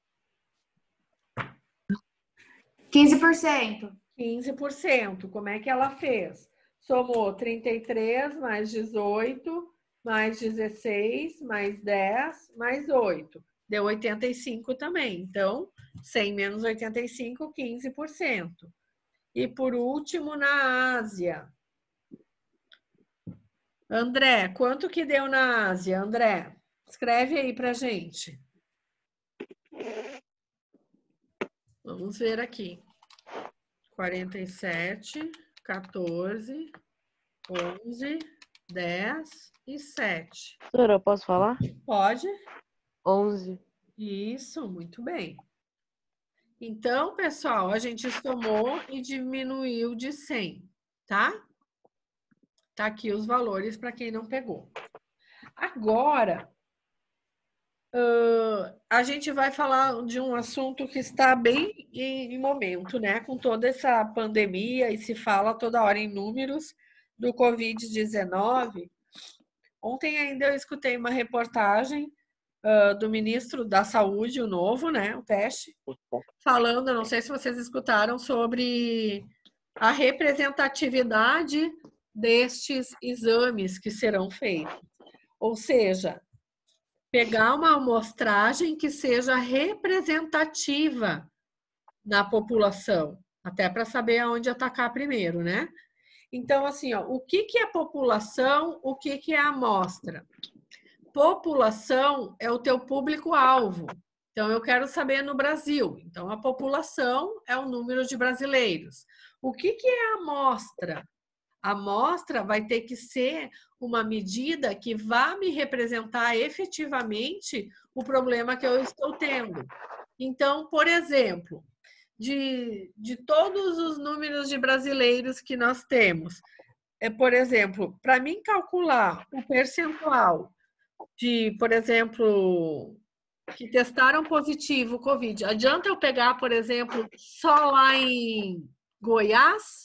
15%. 15%. Como é que ela fez? Somou 33 mais 18, mais 16, mais 10, mais 8. Deu 85 também. Então, 100 menos 85, 15%. E por último, na Ásia. André, quanto que deu na Ásia? André, escreve aí pra gente. Vamos ver aqui. 47, 14, 11, 10 e 7. Professora, eu posso falar? Pode? 11. Isso, muito bem. Então, pessoal, a gente somou e diminuiu de 100, tá? Tá aqui os valores para quem não pegou. Agora, a gente vai falar de um assunto que está bem em momento, né? Com toda essa pandemia e se fala toda hora em números do Covid-19. Ontem ainda eu escutei uma reportagem do ministro da Saúde, o novo, né? O teste, falando, não sei se vocês escutaram, sobre a representatividade destes exames que serão feitos. Ou seja, pegar uma amostragem que seja representativa na população, até para saber aonde atacar primeiro, né? Então, assim, ó, o que é população, o que é amostra? população é o teu público-alvo. Então, eu quero saber no Brasil. Então, a população é o número de brasileiros. O que é a amostra? A amostra vai ter que ser uma medida que vá me representar efetivamente o problema que eu estou tendo. Então, por exemplo, de todos os números de brasileiros que nós temos, por exemplo, para mim calcular o percentual de, por exemplo, que testaram positivo o Covid, adianta eu pegar, por exemplo, só lá em Goiás?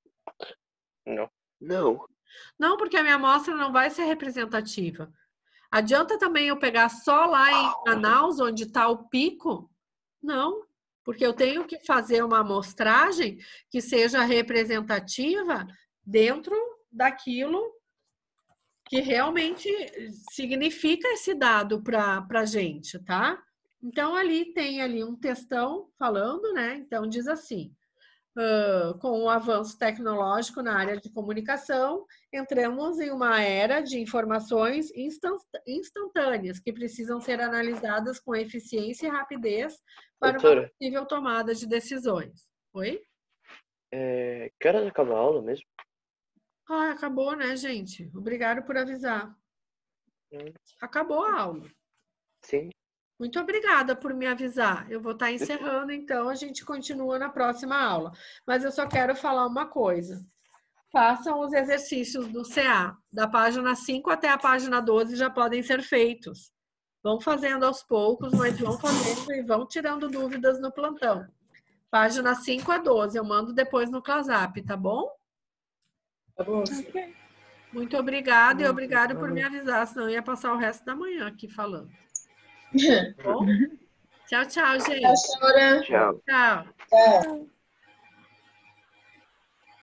Não. Não. Não, porque a minha amostra não vai ser representativa. Adianta também eu pegar só lá em Manaus, onde está o pico? Não, porque eu tenho que fazer uma amostragem que seja representativa dentro daquilo que realmente significa esse dado para a gente, tá? Então, tem ali um textão falando, né? Então, diz assim, com o avanço tecnológico na área de comunicação, entramos em uma era de informações instantâneas que precisam ser analisadas com eficiência e rapidez para uma possível tomada de decisões. Oi? Que horas acaba a aula mesmo? Acabou, né, gente? Obrigado por avisar. Acabou a aula. Sim. Muito obrigada por me avisar. Eu vou estar encerrando, então a gente continua na próxima aula. Mas eu só quero falar uma coisa. Façam os exercícios do CA, da página 5 até a página 12 já podem ser feitos. Vão fazendo aos poucos, mas vão fazendo e vão tirando dúvidas no plantão. Página 5 a 12, eu mando depois no ClassApp, tá bom? Tá bom. Okay. Muito obrigada e obrigado por me avisar, senão eu ia passar o resto da manhã aqui falando. Bom? Tchau, tchau, gente. Tchau, senhora. Tchau. Tchau. Tchau.